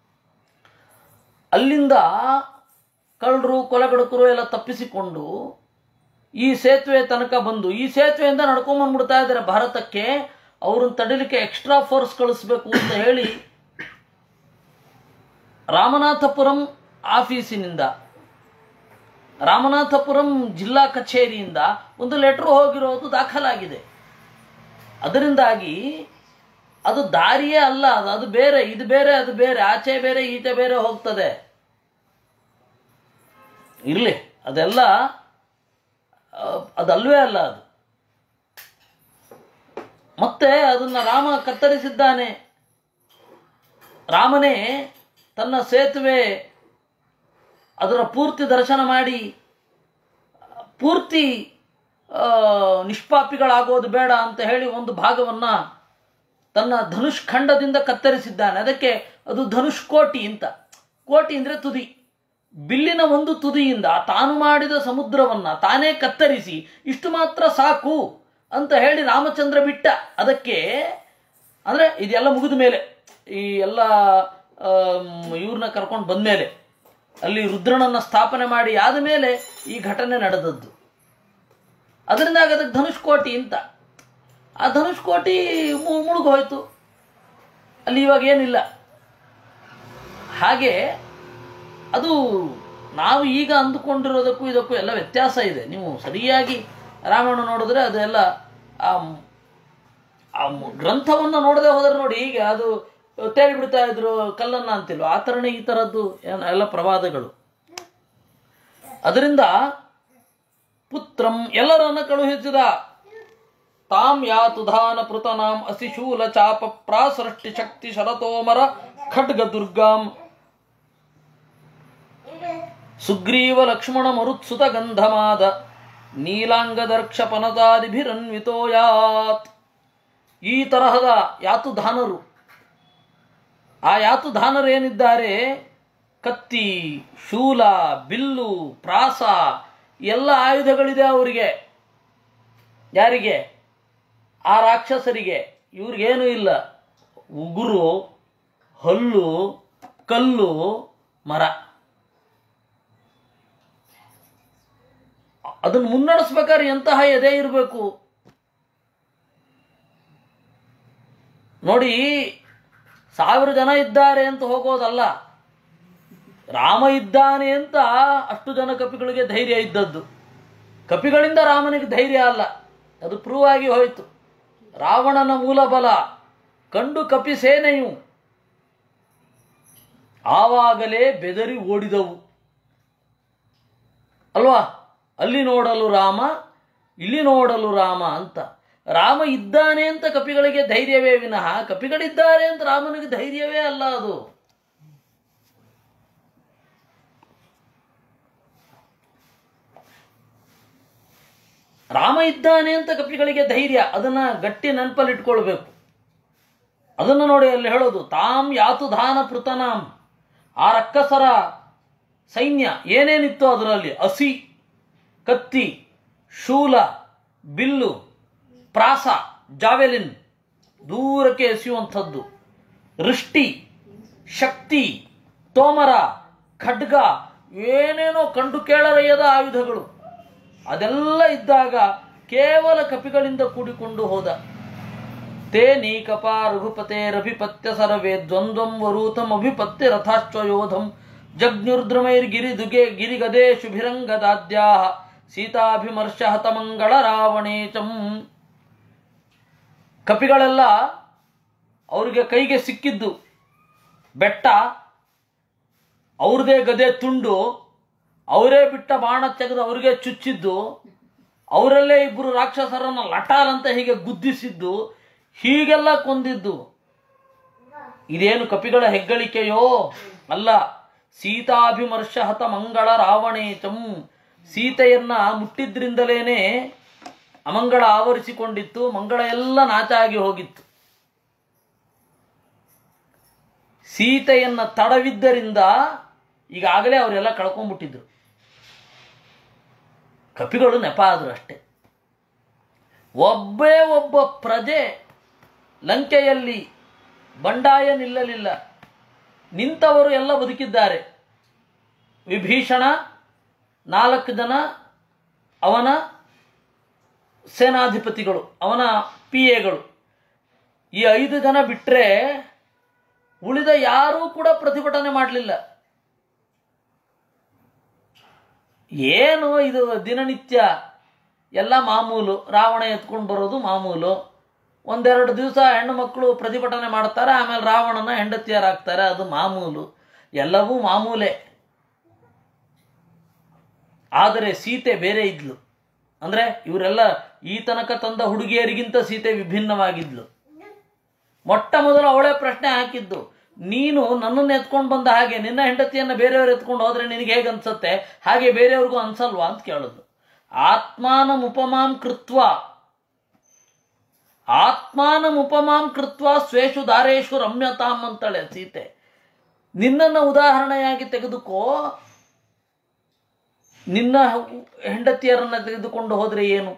ಅಲ್ಲಿಂದ ಕಳ್ಳರು ಕೊಲೆಗಡಕರು ಎಲ್ಲ ತಪ್ಪಿಸಿಕೊಂಡು ಈ ಸೇತುವೆ ತನಕ ಬಂದು, ಈ ಸೇತುವೆಯಿಂದ ನಡ್ಕೊಂಬಂದ್ಬಿಡ್ತಾ ಇದ್ದಾರೆ ಭಾರತಕ್ಕೆ. ಅವ್ರನ್ನ ತಡಿಲಿಕ್ಕೆ ಎಕ್ಸ್ಟ್ರಾ ಫೋರ್ಸ್ ಕಳಿಸ್ಬೇಕು ಅಂತ ಹೇಳಿ ರಾಮನಾಥಪುರಂ ಆಫೀಸಿನಿಂದ, ರಾಮನಾಥಪುರಂ ಜಿಲ್ಲಾ ಕಚೇರಿಯಿಂದ ಒಂದು ಲೆಟರ್ ಹೋಗಿರೋದು ದಾಖಲಾಗಿದೆ. ಅದರಿಂದಾಗಿ ಅದು ದಾರಿಯೇ ಅಲ್ಲ, ಅದು ಬೇರೆ, ಇದು ಬೇರೆ, ಅದು ಬೇರೆ, ಆಚೆ ಬೇರೆ ಈಚೆ ಬೇರೆ ಹೋಗ್ತದೆ. ಇರಲಿ, ಅದೆಲ್ಲ ಅದಲ್ವೇ ಅಲ್ಲ ಅದು. ಮತ್ತೆ ಅದನ್ನು ರಾಮ ಕತ್ತರಿಸಿದ್ದಾನೆ. ರಾಮನೇ ತನ್ನ ಸೇತುವೆ ಅದರ ಪೂರ್ತಿ ದರ್ಶನ ಮಾಡಿ ಪೂರ್ತಿ ನಿಷ್ಪಾಪಿಗಳಾಗೋದು ಬೇಡ ಅಂತ ಹೇಳಿ ಒಂದು ಭಾಗವನ್ನು ತನ್ನ ಧನುಷ್ ಖಂಡದಿಂದ ಕತ್ತರಿಸಿದ್ದಾನೆ. ಅದಕ್ಕೆ ಅದು ಧನುಷ್ ಕೋಟಿ ಅಂತ. ಕೋಟಿ ಅಂದರೆ ತುದಿ. ಬಿಲ್ಲಿನ ಒಂದು ತುದಿಯಿಂದ ತಾನು ಮಾಡಿದ ಸಮುದ್ರವನ್ನು ತಾನೇ ಕತ್ತರಿಸಿ ಇಷ್ಟು ಮಾತ್ರ ಸಾಕು ಅಂತ ಹೇಳಿ ರಾಮಚಂದ್ರ ಬಿಟ್ಟ. ಅದಕ್ಕೆ ಅಂದರೆ ಇದೆಲ್ಲ ಮುಗಿದ ಮೇಲೆ, ಈ ಎಲ್ಲ ಇವ್ರನ್ನ ಕರ್ಕೊಂಡು ಬಂದಮೇಲೆ, ಅಲ್ಲಿ ರುದ್ರನನ್ನು ಸ್ಥಾಪನೆ ಮಾಡಿ ಆದ ಮೇಲೆ ಈ ಘಟನೆ ನಡೆದದ್ದು. ಅದರಿಂದಾಗಿ ಅದಕ್ಕೆ ಧನುಷ್ಕೋಟಿ ಅಂತ. ಆ ಧನುಷ್ಕೋಟಿ ಮುಳುಗೋಯ್ತು, ಅಲ್ಲಿ ಇವಾಗ ಏನಿಲ್ಲ. ಹಾಗೆ ಅದು ನಾವು ಈಗ ಅಂದುಕೊಂಡಿರೋದಕ್ಕೂ ಇದಕ್ಕೂ ಎಲ್ಲ ವ್ಯತ್ಯಾಸ ಇದೆ. ನೀವು ಸರಿಯಾಗಿ ರಾಮಾಯಣ ನೋಡಿದ್ರೆ ಅದೆಲ್ಲ ಆ ಗ್ರಂಥವನ್ನು ನೋಡದೆ ಹೋದರೆ ನೋಡಿ, ಈಗ ಅದು ತೇಲಿ ಬಿಡ್ತಾ ಇದ್ರು ಕಲ್ಲನ್ನ ಅಂತಿಲ್ವ, ಆ ಥರನೇ ಈ ಥರದ್ದು ಎಲ್ಲ ಪ್ರವಾದಗಳು. ಅದರಿಂದ ಪುತ್ರಂ ಎಲ್ಲರನ್ನ ಕಳುಹಿಸಿದ. ತಾಂ ಯಾತುಧಾನ ಪೃತನಾಂ ಅಸಿಶೂಲ ಚಾಪ ಪ್ರಾಸೃಷ್ಟಿ ಶಕ್ತಿ ಶರತೋಮರ ಖಡ್ಗ ದುರ್ಗಾಂ ಸುಗ್ರೀವ ಲಕ್ಷ್ಮಣ ಮರುತ್ಸುತ ಗಂಧಮಾದ ನೀಲಾಂಗದರ್ಕ್ಷ ಪನತಾದಿಭಿರನ್ವಿತೋಯಾತ್. ಈ ತರಹದ ಯಾತುಧಾನರು, ಆ ಯಾತುಧಾನರೇನಿದ್ದಾರೆ, ಕತ್ತಿ, ಶೂಲ, ಬಿಲ್ಲು, ಪ್ರಾಸ ಎಲ್ಲ ಆಯುಧಗಳಿದೆ ಅವರಿಗೆ. ಯಾರಿಗೆ? ಆ ರಾಕ್ಷಸರಿಗೆ. ಇವ್ರಿಗೇನೂ ಇಲ್ಲ. ಉಗುರು, ಹಲ್ಲು, ಕಲ್ಲು, ಮರ. ಅದನ್ನು ಮುನ್ನಡೆಸ್ಬೇಕಾದ್ರೆ ಎಂತಹ ಎದೆ ಇರಬೇಕು ನೋಡಿ. 1000 ಜನ ಇದ್ದಾರೆ ಅಂತ ಹೋಗೋದಲ್ಲ, ರಾಮ ಇದ್ದಾನೆ ಅಂತ ಅಷ್ಟು ಜನ ಕಪಿಗಳಿಗೆ ಧೈರ್ಯ ಇದ್ದದ್ದು. ಕಪಿಗಳಿಂದ ರಾಮನಿಗೆ ಧೈರ್ಯ ಅಲ್ಲ, ಅದು ಪ್ರೂವ್ ಆಗಿ ಹೋಯಿತು. ರಾವಣನ ಮೂಲಬಲ ಕಂಡು ಕಪಿ ಸೇನೆಯು ಆವಾಗಲೇ ಬೆದರಿ ಓಡಿದವು ಅಲ್ವಾ. ಅಲ್ಲಿ ನೋಡಲು ರಾಮ, ಇಲ್ಲಿ ನೋಡಲು ರಾಮ ಅಂತ. ರಾಮ ಇದ್ದಾನೆ ಅಂತ ಕಪಿಗಳಿಗೆ ಧೈರ್ಯವೇ ವಿನಃ ಕಪಿಗಳಿದ್ದಾರೆ ಅಂತ ರಾಮನಿಗೆ ಧೈರ್ಯವೇ ಅಲ್ಲ ಅದು. ರಾಮ ಇದ್ದಾನೆ ಅಂತ ಕಪಿಗಳಿಗೆ ಧೈರ್ಯ, ಅದನ್ನ ಗಟ್ಟಿ ನೆನಪಲ್ಲಿ ಇಟ್ಕೊಳ್ಬೇಕು. ಅದನ್ನು ನೋಡಿ ಅಲ್ಲಿ ಹೇಳೋದು, ತಾಂ ಯಾತುಧಾನ ಪೃತನಾಂ. ಆ ರಕ್ಕಸರ ಸೈನ್ಯ ಏನೇನಿತ್ತು ಅದರಲ್ಲಿ, ಅಸಿ, ಕತ್ತಿ, ಶೂಲ, ಬಿಲ್ಲು, ಪ್ರಾಸ, ಜಾವೆಲಿನ್, ದೂರಕ್ಕೆ ಎಸೆಯುವಂಥದ್ದು, ಋಷ್ಟಿ, ಶಕ್ತಿ, ತೋಮರ, ಖಡ್ಗ, ಏನೇನೋ ಕಂಡು ಕೇಳರಯ್ಯದ ಆಯುಧಗಳು ಅದೆಲ್ಲ ಇದ್ದಾಗ ಕೇವಲ ಕಪಿಗಳಿಂದ ಕೂಡಿಕೊಂಡು ಹೋದ. ತೇ ನೀಕಪ ರಘುಪತೇರಭಿಪತ್ಯ ಸರ್ವೇ ದ್ವಂದ್ವಂ ವರೂಥಂ ಅಭಿಪತ್ಯ ರಥಾಶ್ವಯೋಧಂ ಜಗ್ನುರ್ದ್ರಮೈರ್ಗಿರಿ ದುಗೆ ಗಿರಿಗದೇ ಶುಭಿರಂಗದಾದ್ಯಾಹ ಸೀತಾಭಿಮರ್ಶ ಹತಮಂಗಳ ರಾವಣೇಚಂ. ಕಪಿಗಳೆಲ್ಲ ಅವರಿಗೆ ಕೈಗೆ ಸಿಕ್ಕಿದ್ದು ಬೆಟ್ಟ, ಅವ್ರದೇ ಗದೆ ತುಂಡು, ಅವರೇ ಬಿಟ್ಟ ಬಾಣ ತೆಗೆದು ಅವ್ರಿಗೆ ಚುಚ್ಚಿದ್ದು, ಅವರಲ್ಲೇ ಇಬ್ಬರು ರಾಕ್ಷಸರನ್ನು ಲಟಾಲ್ ಅಂತ ಹೀಗೆ ಗುದ್ದಿಸಿದ್ದು, ಹೀಗೆಲ್ಲ ಕೊಂದಿದ್ದು. ಇದೇನು ಕಪಿಗಳ ಹೆಗ್ಗಳಿಕೆಯೋ? ಅಲ್ಲ. ಸೀತಾಭಿಮರ್ಶ ಹತ ಮಂಗಳ ರಾವಣೇಚಂ. ಸೀತೆಯನ್ನ ಮುಟ್ಟಿದ್ರಿಂದಲೇನೆ ಅಮಂಗಳ ಆವರಿಸಿಕೊಂಡಿತ್ತು, ಮಂಗಳ ಎಲ್ಲ ನಾಚಾಗಿ ಹೋಗಿತ್ತು. ಸೀತೆಯನ್ನ ತಡವಿದ್ದರಿಂದ ಈಗಾಗಲೇ ಅವರೆಲ್ಲ ಕಳ್ಕೊಂಡ್ಬಿಟ್ಟಿದ್ರು. ಕಪಿಗಳು ನೆಪ ಆದ್ರು ಅಷ್ಟೆ. ಒಬ್ಬೇ ಒಬ್ಬ ಪ್ರಜೆ ಲಂಕೆಯಲ್ಲಿ ಬಂಡಾಯ ನಿಲ್ಲಲಿಲ್ಲ. ನಿಂತವರು ಎಲ್ಲ ಬದುಕಿದ್ದಾರೆ. ವಿಭೀಷಣ, 4 ಜನ ಅವನ ಸೇನಾಧಿಪತಿಗಳು, ಅವನ PAಗಳು, ಈ 5 ಜನ ಬಿಟ್ಟರೆ ಉಳಿದ ಯಾರೂ ಕೂಡ ಪ್ರತಿಭಟನೆ ಮಾಡಲಿಲ್ಲ. ಏನು ಇದು ದಿನನಿತ್ಯ ಎಲ್ಲ ಮಾಮೂಲು. ರಾವಣ ಎತ್ಕೊಂಡು ಬರೋದು ಮಾಮೂಲು. 1-2 ದಿವಸ ಹೆಣ್ಣು ಮಕ್ಕಳು ಪ್ರತಿಭಟನೆ ಮಾಡ್ತಾರೆ, ಆಮೇಲೆ ರಾವಣನ ಹೆಂಡತಿಯರಾಗ್ತಾರೆ, ಅದು ಮಾಮೂಲು. ಎಲ್ಲವೂ ಮಾಮೂಲೆ. ಆದರೆ ಸೀತೆ ಬೇರೆ ಇದ್ಲು. ಅಂದರೆ ಇವರೆಲ್ಲ ಈ ತನಕ ತಂದ ಹುಡುಗಿಯರಿಗಿಂತ ಸೀತೆ ವಿಭಿನ್ನವಾಗಿದ್ಲು. ಮೊಟ್ಟ ಮೊದಲು ಅವಳೇ ಪ್ರಶ್ನೆ ಹಾಕಿದ್ದು, ನೀನು ನನ್ನನ್ನು ಎತ್ಕೊಂಡು ಬಂದ ಹಾಗೆ ನಿನ್ನ ಹೆಂಡತಿಯನ್ನು ಬೇರೆಯವರು ಎತ್ಕೊಂಡು ಹೋದ್ರೆ ನಿನಗೆ ಹೇಗೆ ಅನ್ಸುತ್ತೆ, ಹಾಗೆ ಬೇರೆಯವ್ರಿಗೂ ಅನ್ಸಲ್ವಾ ಅಂತ ಕೇಳೋದು. ಆತ್ಮಾನಂ ಉಪಮಾಂ ಕೃತ್ವ ಸ್ವೇಷು ದಾರೇಶು ರಮ್ಯತಾಂ ಅಂತಾಳೆ ಸೀತೆ. ನಿನ್ನನ್ನು ಉದಾಹರಣೆಯಾಗಿ ತೆಗೆದುಕೋ, ನಿನ್ನ ಹೆಂಡತಿಯರನ್ನ ತೆಗೆದುಕೊಂಡು ಹೋದ್ರೆ ಏನು?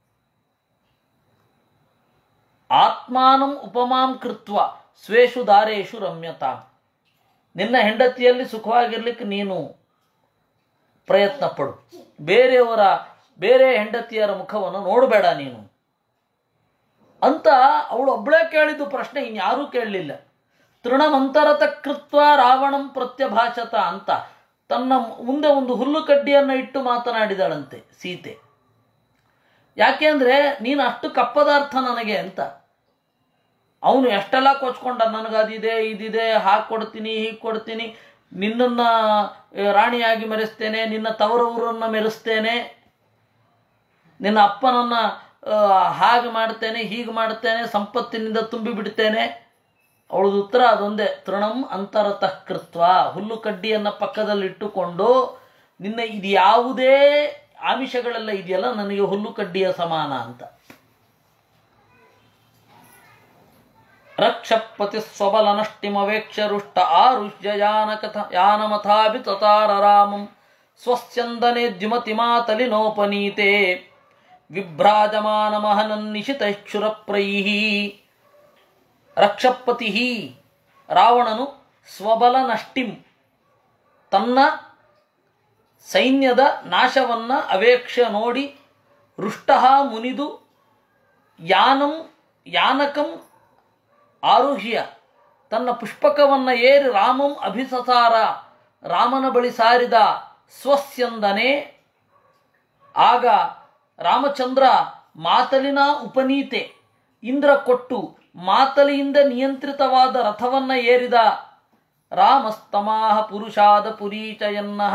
ಆತ್ಮಾನಂ ಉಪಮಾಂ ಕೃತ್ವ ಸ್ವೇಷು ದಾರೇಶು ರಮ್ಯತಾಂ. ನಿನ್ನ ಹೆಂಡತಿಯಲ್ಲಿ ಸುಖವಾಗಿರ್ಲಿಕ್ಕೆ ನೀನು ಪ್ರಯತ್ನ ಪಡು, ಬೇರೆ ಹೆಂಡತಿಯರ ಮುಖವನ್ನು ನೋಡಬೇಡ ನೀನು ಅಂತ ಅವಳು ಒಬ್ಬಳೇ ಕೇಳಿದ್ದು ಪ್ರಶ್ನೆ, ಇನ್ಯಾರೂ ಕೇಳಲಿಲ್ಲ. ತೃಣಮಂತರತ ಕೃತ್ವ ರಾವಣಂ ಪ್ರತ್ಯಭಾಷತ ಅಂತ ತನ್ನ ಮುಂದೆ ಒಂದು ಹುಲ್ಲು ಕಡ್ಡಿಯನ್ನು ಇಟ್ಟು ಮಾತನಾಡಿದಳಂತೆ ಸೀತೆ. ಯಾಕೆ ಅಂದರೆ ನೀನು ಅಷ್ಟು ಕಪ್ಪದಾರ್ಥ ನನಗೆ ಅಂತ. ಅವನು ಎಷ್ಟೆಲ್ಲ ಕೊಚ್ಕೊಂಡ, ನನಗದಿದೆ ಇದಿದೆ, ಹಾಗೆ ಕೊಡ್ತೀನಿ ಹೀಗೆ ಕೊಡ್ತೀನಿ, ನಿನ್ನನ್ನು ರಾಣಿಯಾಗಿ ಮೆರೆಸ್ತೇನೆ, ನಿನ್ನ ತವರೂರನ್ನು ಮೆರೆಸ್ತೇನೆ, ನಿನ್ನ ಅಪ್ಪನನ್ನು ಹಾಗೆ ಮಾಡ್ತೇನೆ ಹೀಗೆ ಮಾಡ್ತೇನೆ, ಸಂಪತ್ತಿನಿಂದ ತುಂಬಿ ಬಿಡ್ತೇನೆ. ಅವಳದು ಉತ್ತರ ಅದೊಂದೇ, ತೃಣಂ ಅಂತರತಃ ಕೃತ್ವ. ಹುಲ್ಲು ಕಡ್ಡಿಯನ್ನು ಪಕ್ಕದಲ್ಲಿಟ್ಟುಕೊಂಡು ನಿನ್ನ ಇದು ಯಾವುದೇ ಆಮಿಷಗಳೆಲ್ಲ ಇದೆಯಲ್ಲ ನನಗೆ ಹುಲ್ಲು ಕಡ್ಡಿಯ ಸಮಾನ ಅಂತ. ರಕ್ಷಪತಿ ಸ್ವಬಲನಷ್ಟಿಮವೇಕ್ಷ ರುಷ್ಟ ಆರುಷ್ಯ ಯಾನಮಥಾಭಿ ತತಾರ ರಾಮಂ ಸ್ವಸ್ಯಂದನೆ ದ್ಯುಮತಿಮಾತಲಿನೋಪನೀತೆ ವಿಭ್ರಾಜಮಾನ ಮಹನನ್ನಿಶಿತೈಕ್ಷುರಪ್ರೈಹಿ. ರಕ್ಷಪತಿ ರಾವಣನು ಸ್ವಬಲನಷ್ಟಿಂ ತನ್ನ ಸೈನ್ಯದ ನಾಶವನ್ನು ಅವೇಕ್ಷ ನೋಡಿ, ರುಷ್ಟ ಮುನಿದು, ಯಾನಕಂ ಆರುಹ್ಯ ತನ್ನ ಪುಷ್ಪಕವನ್ನು ಏರಿ ರಾಮಂ ಅಭಿಸಸಾರ ರಾಮನ ಬಳಿ ಸಾರಿದ. ಸ್ವಸ್ಯಂದನೆ ಆಗ ರಾಮಚಂದ್ರ ಮಾತಲಿನ ಉಪನೀತೆ ಇಂದ್ರ ಕೊಟ್ಟು ಮಾತಲಿಯಿಂದ ನಿಯಂತ್ರಿತವಾದ ರಥವನ್ನು ಏರಿದ. ರಾಮಸ್ತಮಾಹ ಪುರುಷಾದ ಪುರೀಚಯನ್ನಃ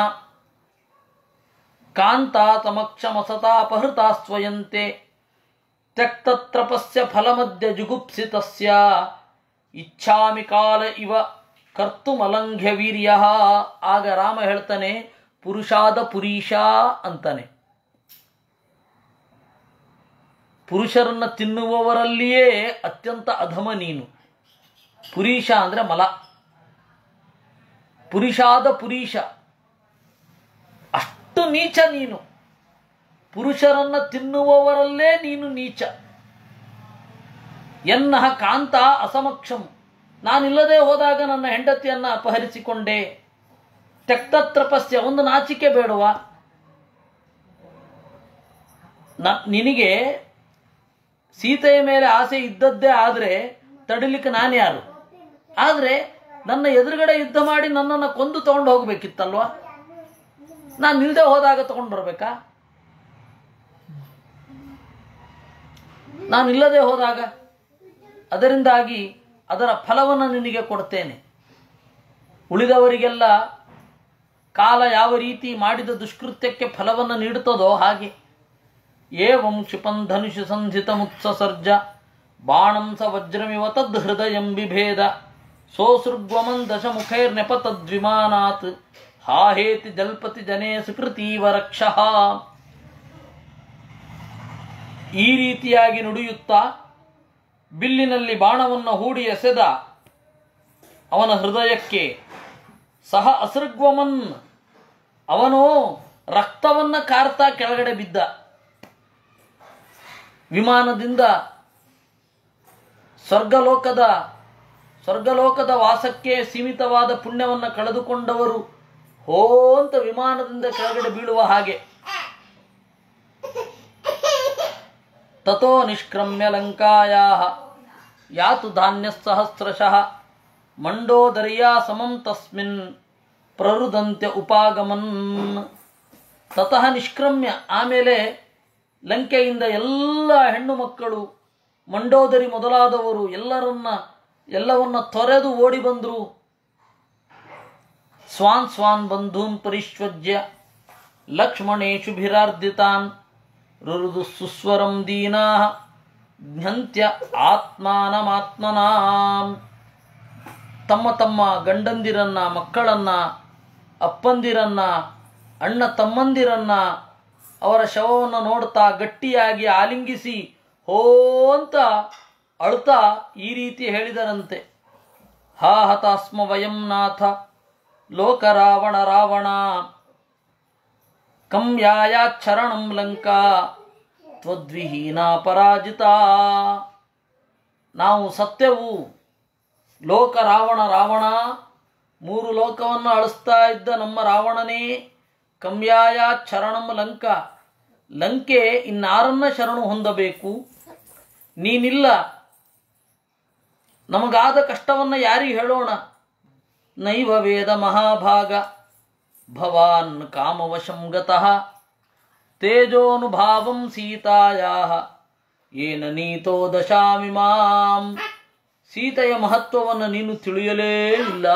ಕಾಂತಾ ಸಮಕ್ಷಮಸತಾಪಹೃತಾ ಸ್ವಯಂತೆ ತ್ಯಕ್ತತ್ರಪಸ್ಯ ಫಲಮಧ್ಯ ಜುಗುಪ್ಸಿತಸ್ಯ ಇಚ್ಛಾಮಿ ಕಾಲ ಇವ ಕರ್ತುಮಲಂಘ್ಯ ವೀರ್ಯ. ಆಗ ರಾಮ ಹೇಳ್ತಾನೆ, ಪುರುಷಾದ ಪುರೀಶ ಅಂತಾನೆ. ಪುರುಷರನ್ನು ತಿನ್ನುವವರಲ್ಲಿಯೇ ಅತ್ಯಂತ ಅಧಮ ನೀನು. ಪುರೀಶ ಅಂದರೆ ಮಲ. ಪುರುಷಾದ ಪುರೀಶ, ಅಷ್ಟು ನೀಚ ನೀನು. ಪುರುಷರನ್ನು ತಿನ್ನುವವರಲ್ಲೇ ನೀನು ನೀಚ. ಎನ್ನಹ ಕಾಂತ ಅಸಮಕ್ಷಂ, ನಾನಿಲ್ಲದೆ ಹೋದಾಗ ನನ್ನ ಹೆಂಡತಿಯನ್ನು ಅಪಹರಿಸಿಕೊಂಡೆ. ತ್ಯಕ್ತತ್ರಪಸ್ಯ, ಒಂದು ನಾಚಿಕೆ ಬೇಡವಾ? ನಿನಗೆ ಸೀತೆಯ ಮೇಲೆ ಆಸೆ ಇದ್ದದ್ದೇ ಆದರೆ ತಡಿಲಿಕ್ಕೆ ನಾನು ಯಾರು? ಆದರೆ ನನ್ನ ಎದುರುಗಡೆ ಯುದ್ಧ ಮಾಡಿ ನನ್ನನ್ನು ಕೊಂದು ತಗೊಂಡು ಹೋಗ್ಬೇಕಿತ್ತಲ್ವಾ? ನಾನು ನಿಲ್ದೆ ಹೋದಾಗ ತಗೊಂಡು ಬರಬೇಕಾ? ನಾನಿಲ್ಲದೆ ಹೋದಾಗ? ಅದರಿಂದಾಗಿ ಅದರ ಫಲವನ್ನು ನಿನಗೆ ಕೊಡ್ತೇನೆ. ಉಳಿದವರಿಗೆಲ್ಲ ಕಾಲ ಯಾವ ರೀತಿ ಮಾಡಿದ ದುಷ್ಕೃತ್ಯಕ್ಕೆ ಫಲವನ್ನು ನೀಡುತ್ತದೋ ಹಾಗೆ. ಏವಂ ಕ್ಷಿಪನ್ ಧನುಷು ಸಂಧಿತ ಮುತ್ಸರ್ಜ ಬಾಣಂ ಸ ವಜ್ರಮಿವ ತದ್ ಹೃದಯಂ ಬಿಭೇದ ಸೋಸೃಗ್ವಮನ್ ದಶಮುಖೈರ್ನೆಪತದ್ವಿಮಾನಾತ್ ಹಾಹೇತಿ ಜಲ್ಪತಿ ಜನೇ ಸುಕೃತೀವ ರಕ್ಷಃ. ಈ ರೀತಿಯಾಗಿ ನುಡಿಯುತ್ತಾ ಬಿಲ್ಲಿನಲ್ಲಿ ಬಾಣವನ್ನು ಹೂಡಿ ಎಸೆದ ಅವನ ಹೃದಯಕ್ಕೆ ಸಹ ಅಸೃಗ್ವಮನ್, ಅವನು ರಕ್ತವನ್ನು ಕಾರ್ತಾ ಕೆಳಗಡೆ ಬಿದ್ದ. ವಿಮಾನದಿಂದ ಸ್ವರ್ಗಲೋಕದ ವಾಸಕ್ಕೆ ಸೀಮಿತವಾದ ಪುಣ್ಯವನ್ನು ಕಳೆದುಕೊಂಡವರು ಅಂತ ವಿಮಾನದಿಂದ ಕೆಳಗಡೆ ಬೀಳುವ ಹಾಗೆ. ತಥೋ ನಿಷ್ಕ್ರಮ್ಯ ಲಂಕಾಯಾಃ ಯಾತು ಧಾನ್ಯ ಸಹಸ್ರಶಃ ಮಂಡೋದರ್ಯಾ ಸಮಂ ತಸ್ಮಿನ್ ಪ್ರರುದಂತ್ಯ ಉಪಾಗಮನ್. ತತಃ ನಿಷ್ಕ್ರಮ್ಯ, ಆಮೇಲೆ ಲಂಕೆಯಿಂದ ಎಲ್ಲ ಹೆಣ್ಣು ಮಕ್ಕಳು ಮಂಡೋದರಿ ಮೊದಲಾದವರು ಎಲ್ಲವನ್ನ ತೊರೆದು ಓಡಿ ಬಂದರು. ಸ್ವಾನ್ ಸ್ವಾನ್ ಬಂಧೂನ್ ಪರಿಶ್ವಜ್ಯ ಲಕ್ಷ್ಮಣೇಶು ಭಿರಾರ್ದಿತಾನ್ ರುರುದು ಸುಸ್ವರಂ ದೀನಾ ಜ್ಞಂತ್ಯ ಆತ್ಮಾನಮಾತ್ಮನಾಂ. ತಮ್ಮ ತಮ್ಮ ಗಂಡಂದಿರನ್ನ, ಮಕ್ಕಳನ್ನ, ಅಪ್ಪಂದಿರನ್ನ, ಅಣ್ಣ ತಮ್ಮಂದಿರನ್ನ ಅವರ ಶವವನ್ನು ನೋಡ್ತಾ ಗಟ್ಟಿಯಾಗಿ ಆಲಿಂಗಿಸಿ ಅಂತ ಅಳುತ್ತಾ ಈ ರೀತಿ ಹೇಳಿದರಂತೆ. ಹಾ ಹತಾಸ್ಮ ವಯಂ ನಾಥ ಲೋಕ ರಾವಣ ರಾವಣ ಕಂ ಯಾಯಾಚ್ಛರಣಂ ಲಂಕಾ ತ್ವದ್ವಿಹೀನಾ ಪರಾಜಿತಾ. ನಾವು ಸತ್ಯವು, ಲೋಕ ರಾವಣ ರಾವಣ, 3 ಲೋಕವನ್ನು ಅಳಿಸ್ತಾ ಇದ್ದ ನಮ್ಮ ರಾವಣನೇ. ಕಂಯಾಯಾಚ್ಛರಣಂ ಲಂಕಾ, ಲಂಕೆ ಇನ್ನಾರನ್ನ ಶರಣು ಹೊಂದಬೇಕು, ನೀನಿಲ್ಲ. ನಮಗಾದ ಕಷ್ಟವನ್ನು ಯಾರಿಗೆ ಹೇಳೋಣ? ನೈವ ವೇದ ಮಹಾಭಾಗ ಭವಾನ್ ಕಾಮವಶಂ ಗತಃ ತೇಜೋನುಭಾವಂ ಸೀತಾಯಾಃ ಏನ ನೀತೋ ದಶಾಮಿ ಮಾಂ. ಸೀತೆಯ ಮಹತ್ವವನ್ನು ನೀನು ತಿಳಿಯಲೇ ಇಲ್ಲ,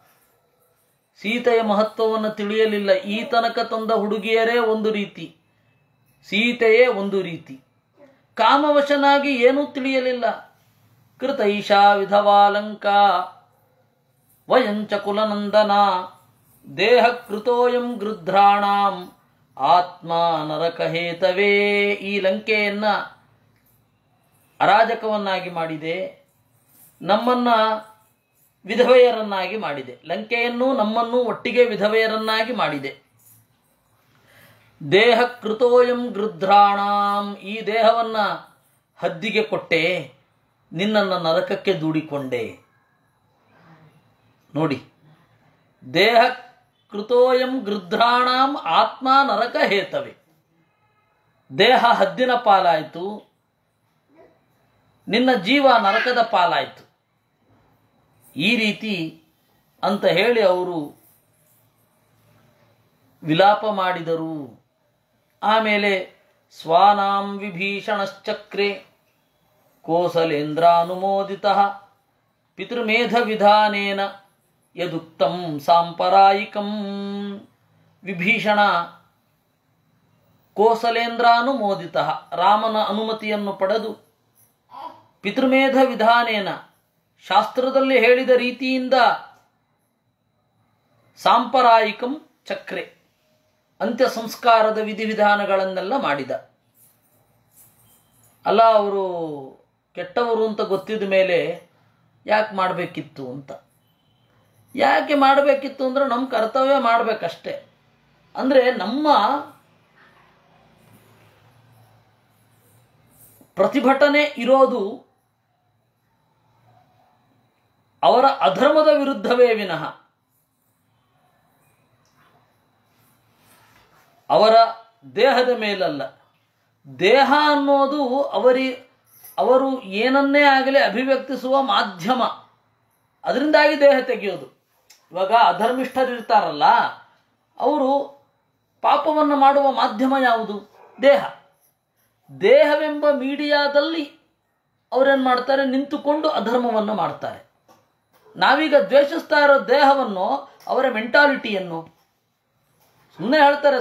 ಸೀತೆಯ ಮಹತ್ವವನ್ನು ತಿಳಿಯಲಿಲ್ಲ. ಈ ತನಕ ತಂದ ಹುಡುಗಿಯರೇ ಒಂದು ರೀತಿ, ಸೀತೆಯೇ ಒಂದು ರೀತಿ. ಕಾಮವಶನಾಗಿ ಏನೂ ತಿಳಿಯಲಿಲ್ಲ. ಕೃತೈಷಾ ವಿಧವಾಲಂಕಾ ವಯಂಚ ಕುಲನಂದನ ದೇಹ ಕೃತೋಯಂ ಗೃಧ್ರಾಣಾಂ ಆತ್ಮ ನರಕಹೇತವೇ. ಈ ಲಂಕೆಯನ್ನ ಅರಾಜಕವನ್ನಾಗಿ ಮಾಡಿದೆ, ನಮ್ಮನ್ನ ವಿಧವೆಯರನ್ನಾಗಿ ಮಾಡಿದೆ. ಲಂಕೆಯನ್ನು ನಮ್ಮನ್ನು ಒಟ್ಟಿಗೆ ವಿಧವೆಯರನ್ನಾಗಿ ಮಾಡಿದೆ. ದೇಹ ಕೃತೋಯಂ ಗೃಧ್ರಾಣಾಂ, ಈ ದೇಹವನ್ನ ಹದ್ದಿಗೆ ಕೊಟ್ಟೆ, ನಿನ್ನನ್ನು ನರಕಕ್ಕೆ ದೂಡಿಕೊಂಡೆ. ನೋಡಿ, ದೇಹ ಕೃತೋಯಂ ಗೃಧ್ರಾಣಾಂ ಆತ್ಮ ನರಕ ಹೇತವೆ. ದೇಹ ಹದ್ದಿನ ಪಾಲಾಯಿತು, ನಿನ್ನ ಜೀವ ನರಕದ ಪಾಲಾಯಿತು. ಈ ರೀತಿ ಅಂತ ಹೇಳಿ ಅವರು ವಿಲಾಪ ಮಾಡಿದರು. ಆಮೇಲೆ ಸ್ವಾನಾಂ ವಿಭೀಷಣಶ್ಚಕ್ರೆ ಕೋಸಲೇಂದ್ರಾನುಮೋದಿತಃ ಪಿತೃಮೇಧ ವಿಧಾನೇನ ಯದುಕ್ತಂ ಸಾಂಪರಾಯಿಕಂ. ವಿಭೀಷಣ ಕೋಸಲೇಂದ್ರಾನುಮೋದಿತಃ, ರಾಮನ ಅನುಮತಿಯನ್ನು ಪಡೆದು ಪಿತೃಮೇಧ ವಿಧಾನೇನ, ಶಾಸ್ತ್ರದಲ್ಲಿ ಹೇಳಿದ ರೀತಿಯಿಂದ ಸಾಂಪರಾಯಿಕಂ ಚಕ್ರೆ, ಅಂತ್ಯ ಸಂಸ್ಕಾರದ ವಿಧಿವಿಧಾನಗಳನ್ನೆಲ್ಲ ಮಾಡಿದ. ಅಲ್ಲ, ಅವರು ಕೆಟ್ಟವರು ಅಂತ ಗೊತ್ತಿದ ಮೇಲೆ ಯಾಕೆ ಮಾಡಬೇಕಿತ್ತು ಅಂತ. ಯಾಕೆ ಮಾಡಬೇಕಿತ್ತು ಅಂದರೆ ನಮ್ಮ ಕರ್ತವ್ಯ ಮಾಡಬೇಕಷ್ಟೆ. ಅಂದರೆ ನಮ್ಮ ಪ್ರತಿಭಟನೆ ಇರೋದು ಅವರ ಅಧರ್ಮದ ವಿರುದ್ಧವೇ ವಿನಃ ಅವರ ದೇಹದ ಮೇಲಲ್ಲ. ದೇಹ ಅನ್ನೋದು ಅವರು ಏನನ್ನೇ ಆಗಲಿ ಅಭಿವ್ಯಕ್ತಿಸುವ ಮಾಧ್ಯಮ, ಅದರಿಂದಾಗಿ ದೇಹ ತೆಗೆಯೋದು. ಇವಾಗ ಅಧರ್ಮಿಷ್ಠರಿರ್ತಾರಲ್ಲ, ಅವರು ಪಾಪವನ್ನು ಮಾಡುವ ಮಾಧ್ಯಮ ಯಾವುದು? ದೇಹ. ದೇಹವೆಂಬ ಮೀಡಿಯಾದಲ್ಲಿ ಅವರೇನು ಮಾಡ್ತಾರೆ, ನಿಂತುಕೊಂಡು ಅಧರ್ಮವನ್ನು ಮಾಡ್ತಾರೆ. ನಾವೀಗ ದ್ವೇಷಿಸ್ತಾ ಇರೋ ದೇಹವನ್ನು, ಅವರ ಮೆಂಟಾಲಿಟಿಯನ್ನು. ಸುಮ್ಮನೆ ಹೇಳ್ತಾರೆ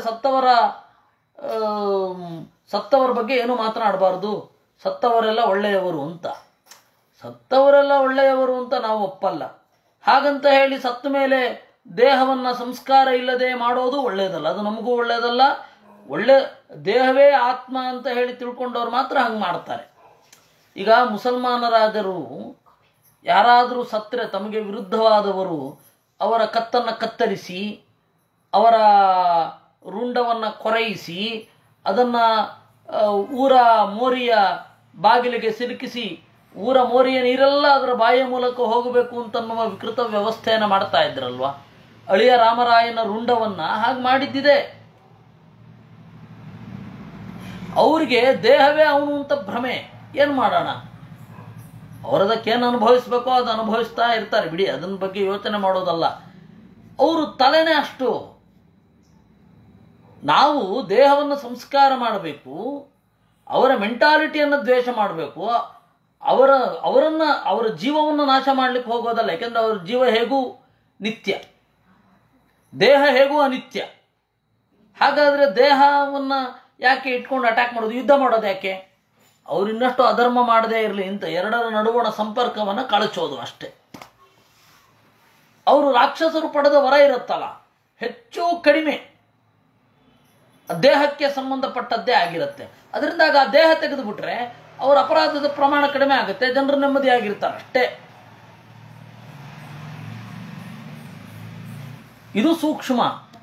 ಸತ್ತವರ ಬಗ್ಗೆ ಏನು ಮಾತನಾಡಬಾರ್ದು, ಸತ್ತವರೆಲ್ಲ ಒಳ್ಳೆಯವರು ಅಂತ. ಸತ್ತವರೆಲ್ಲ ಒಳ್ಳೆಯವರು ಅಂತ ನಾವು ಒಪ್ಪಲ್ಲ. ಹಾಗಂತ ಹೇಳಿ ಸತ್ತ ಮೇಲೆ ದೇಹವನ್ನು ಸಂಸ್ಕಾರ ಇಲ್ಲದೆ ಮಾಡೋದು ಒಳ್ಳೆಯದಲ್ಲ, ಅದು ನಮಗೂ ಒಳ್ಳೆಯದಲ್ಲ. ದೇಹವೇ ಆತ್ಮ ಅಂತ ಹೇಳಿ ತಿಳ್ಕೊಂಡವ್ರು ಮಾತ್ರ ಹಂಗೆ ಮಾಡ್ತಾರೆ. ಈಗ ಮುಸಲ್ಮಾನರಾದರೂ ಯಾರಾದರೂ ಸತ್ತರೆ ತಮಗೆ ವಿರುದ್ಧವಾದವರು ಅವರ ಕತ್ತನ್ನು ಕತ್ತರಿಸಿ, ಅವರ ರುಂಡವನ್ನು ಕೊರೆಯಿಸಿ, ಅದನ್ನು ಊರ ಮೋರಿಯ ಬಾಗಿಲಿಗೆ ಸಿಲುಕಿಸಿ, ಊರ ಮೋರಿಯ ನೀರೆಲ್ಲ ಅದರ ಬಾಯಿಯ ಮೂಲಕ ಹೋಗಬೇಕು ಅಂತನ್ನುವ ವಿಕೃತ ವ್ಯವಸ್ಥೆಯನ್ನು ಮಾಡ್ತಾ ಇದ್ರಲ್ವ. ಅಳಿಯ ರಾಮರಾಯನ ರುಂಡವನ್ನು ಹಾಗೆ ಮಾಡಿದ್ದಿದೆ. ಅವ್ರಿಗೆ ದೇಹವೇ ಅವನು ಅಂತ ಭ್ರಮೆ. ಏನು ಮಾಡೋಣ, ಅವರದಕ್ಕೇನು ಅನುಭವಿಸ್ಬೇಕೋ ಅದು ಅನುಭವಿಸ್ತಾ ಇರ್ತಾರೆ ಬಿಡಿ, ಅದನ್ನ ಬಗ್ಗೆ ಯೋಚನೆ ಮಾಡೋದಲ್ಲ. ಅವರು ತಲೆನೇ ಅಷ್ಟು. ನಾವು ದೇಹವನ್ನು ಸಂಸ್ಕಾರ ಮಾಡಬೇಕು, ಅವರ ಮೆಂಟಾಲಿಟಿಯನ್ನು ದ್ವೇಷ ಮಾಡಬೇಕು, ಅವರ ಜೀವವನ್ನು ನಾಶ ಮಾಡಲಿಕ್ಕೆ ಹೋಗೋದಲ್ಲ. ಯಾಕೆಂದ್ರೆ ಅವರ ಜೀವ ಹೇಗೂ ನಿತ್ಯ, ದೇಹ ಹೇಗೂ ಅನಿತ್ಯ. ಹಾಗಾದರೆ ದೇಹವನ್ನು ಯಾಕೆ ಇಟ್ಕೊಂಡು ಅಟ್ಯಾಕ್ ಮಾಡೋದು, ಯುದ್ಧ ಮಾಡೋದು ಯಾಕೆ? ಅವ್ರು ಇನ್ನಷ್ಟು ಅಧರ್ಮ ಮಾಡದೇ ಇರಲಿ ಅಂತ ಎರಡರ ನಡುವಣ ಸಂಪರ್ಕವನ್ನು ಕಳಚೋದು ಅಷ್ಟೇ. ಅವರು ರಾಕ್ಷಸರು ಪಡೆದ ವರ ಇರುತ್ತಲ್ಲ, ಹೆಚ್ಚು ಕಡಿಮೆ ದೇಹಕ್ಕೆ ಸಂಬಂಧಪಟ್ಟದ್ದೇ ಆಗಿರುತ್ತೆ. ಅದರಿಂದಾಗ ಆ ದೇಹ ತೆಗೆದುಬಿಟ್ರೆ ಅವರ ಅಪರಾಧದ ಪ್ರಮಾಣ ಕಡಿಮೆ ಆಗುತ್ತೆ, ಜನರು ನೆಮ್ಮದಿಯಾಗಿರ್ತಾರೆ ಅಷ್ಟೇ. ಇದು ಸೂಕ್ಷ್ಮ.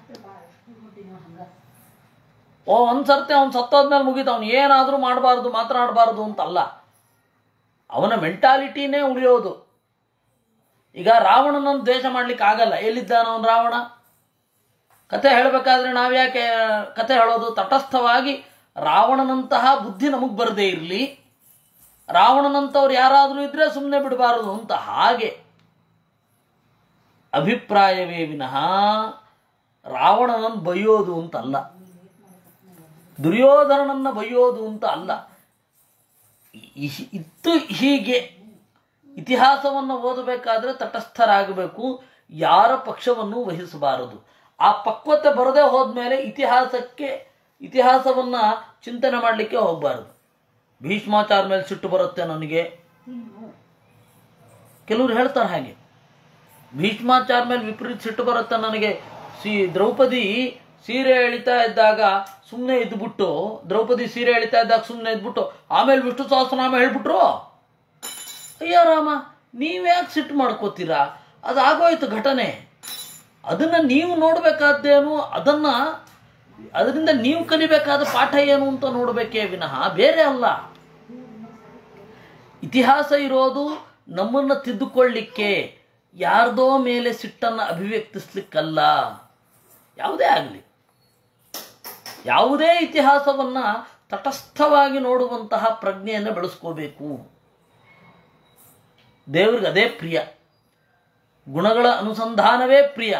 ಒಂದ್ಸರ್ತಿ ಅವನು ಸತ್ತೋದ್ಮೇಲೆ ಮುಗೀತು, ಅವನು ಏನಾದರೂ ಮಾಡಬಾರ್ದು, ಮಾತನಾಡಬಾರ್ದು ಅಂತಲ್ಲ, ಅವನ ಮೆಂಟಾಲಿಟಿನೇ ಉಳಿಯೋದು. ಈಗ ರಾವಣನನ್ನು ದ್ವೇಷ ಮಾಡ್ಲಿಕ್ಕೆ ಆಗಲ್ಲ. ಎಲ್ಲಿದ್ದಾನ ಅವನು ರಾವಣ? ಕತೆ ಹೇಳಬೇಕಾದ್ರೆ ನಾವ್ಯಾಕೆ ಕತೆ ಹೇಳೋದು? ತಟಸ್ಥವಾಗಿ ರಾವಣನಂತಹ ಬುದ್ಧಿ ನಮಗೆ ಬರದೇ ಇರಲಿ, ರಾವಣನಂತವ್ರು ಯಾರಾದರೂ ಇದ್ರೆ ಸುಮ್ಮನೆ ಬಿಡಬಾರದು ಅಂತ. ಹಾಗೆ ಅಭಿಪ್ರಾಯವೇ ವಿನಃ ರಾವಣನನ್ನು ಬೈಯೋದು ಅಂತ ಅಲ್ಲ, ದುರ್ಯೋಧನನನ್ನು ಬೈಯೋದು ಅಂತ ಅಲ್ಲ. ಹೀಗೆ ಇತಿಹಾಸವನ್ನು ಓದಬೇಕಾದ್ರೆ ತಟಸ್ಥರಾಗಬೇಕು, ಯಾರ ಪಕ್ಷವನ್ನು ವಹಿಸಬಾರದು. ಆ ಪಕ್ವತೆ ಬರದೇ ಹೋದ್ಮೇಲೆ ಇತಿಹಾಸವನ್ನ ಚಿಂತನೆ ಮಾಡಲಿಕ್ಕೆ ಹೋಗಬಾರದು. ಭೀಷ್ಮಾಚಾರ ಮೇಲೆ ಸಿಟ್ಟು ಬರುತ್ತೆ ನನಗೆ, ಕೆಲವರು ಹೇಳ್ತಾರೆ ಹಾಗೆ. ಭೀಷ್ಮಾಚಾರ ಮೇಲೆ ವಿಪರೀತ ಸಿಟ್ಟು ಬರುತ್ತೆ ನನಗೆ. ದ್ರೌಪದಿ ಸೀರೆ ಎಳಿತಾ ಇದ್ದಾಗ ಸುಮ್ಮನೆ ಇದ್ಬಿಟ್ಟು, ದ್ರೌಪದಿ ಸೀರೆ ಎಳಿತಾ ಇದ್ದಾಗ ಸುಮ್ಮನೆ ಇದ್ಬಿಟ್ಟು ಆಮೇಲೆ ವಿಷ್ಣು ಸಹಸ್ರನಾಮ ಹೇಳ್ಬಿಟ್ರು. ಅಯ್ಯ ರಾಮ, ನೀವ್ಯಾಕೆ ಸಿಟ್ಟು ಮಾಡ್ಕೋತೀರಾ? ಅದಾಗೋಯ್ತು ಘಟನೆ. ಅದನ್ನು ನೀವು ನೋಡಬೇಕಾದ್ದೇನು, ಅದರಿಂದ ನೀವು ಕಲಿಬೇಕಾದ ಪಾಠ ಏನು ಅಂತ ನೋಡಬೇಕೇ ವಿನಃ ಬೇರೆ ಅಲ್ಲ. ಇತಿಹಾಸ ಇರೋದು ನಮ್ಮನ್ನು ತಿದ್ದುಕೊಳ್ಳಿಕ್ಕೆ, ಯಾರ್ದೋ ಮೇಲೆ ಸಿಟ್ಟನ್ನು ಅಭಿವ್ಯಕ್ತಿಸ್ಲಿಕ್ಕಲ್ಲ. ಯಾವುದೇ ಆಗಲಿ, ಯಾವುದೇ ಇತಿಹಾಸವನ್ನು ತಟಸ್ಥವಾಗಿ ನೋಡುವಂತಹ ಪ್ರಜ್ಞೆಯನ್ನು ಬೆಳೆಸ್ಕೋಬೇಕು. ದೇವರಿಗೆ ಅದೇ ಪ್ರಿಯ, ಗುಣಗಳ ಅನುಸಂಧಾನವೇ ಪ್ರಿಯ.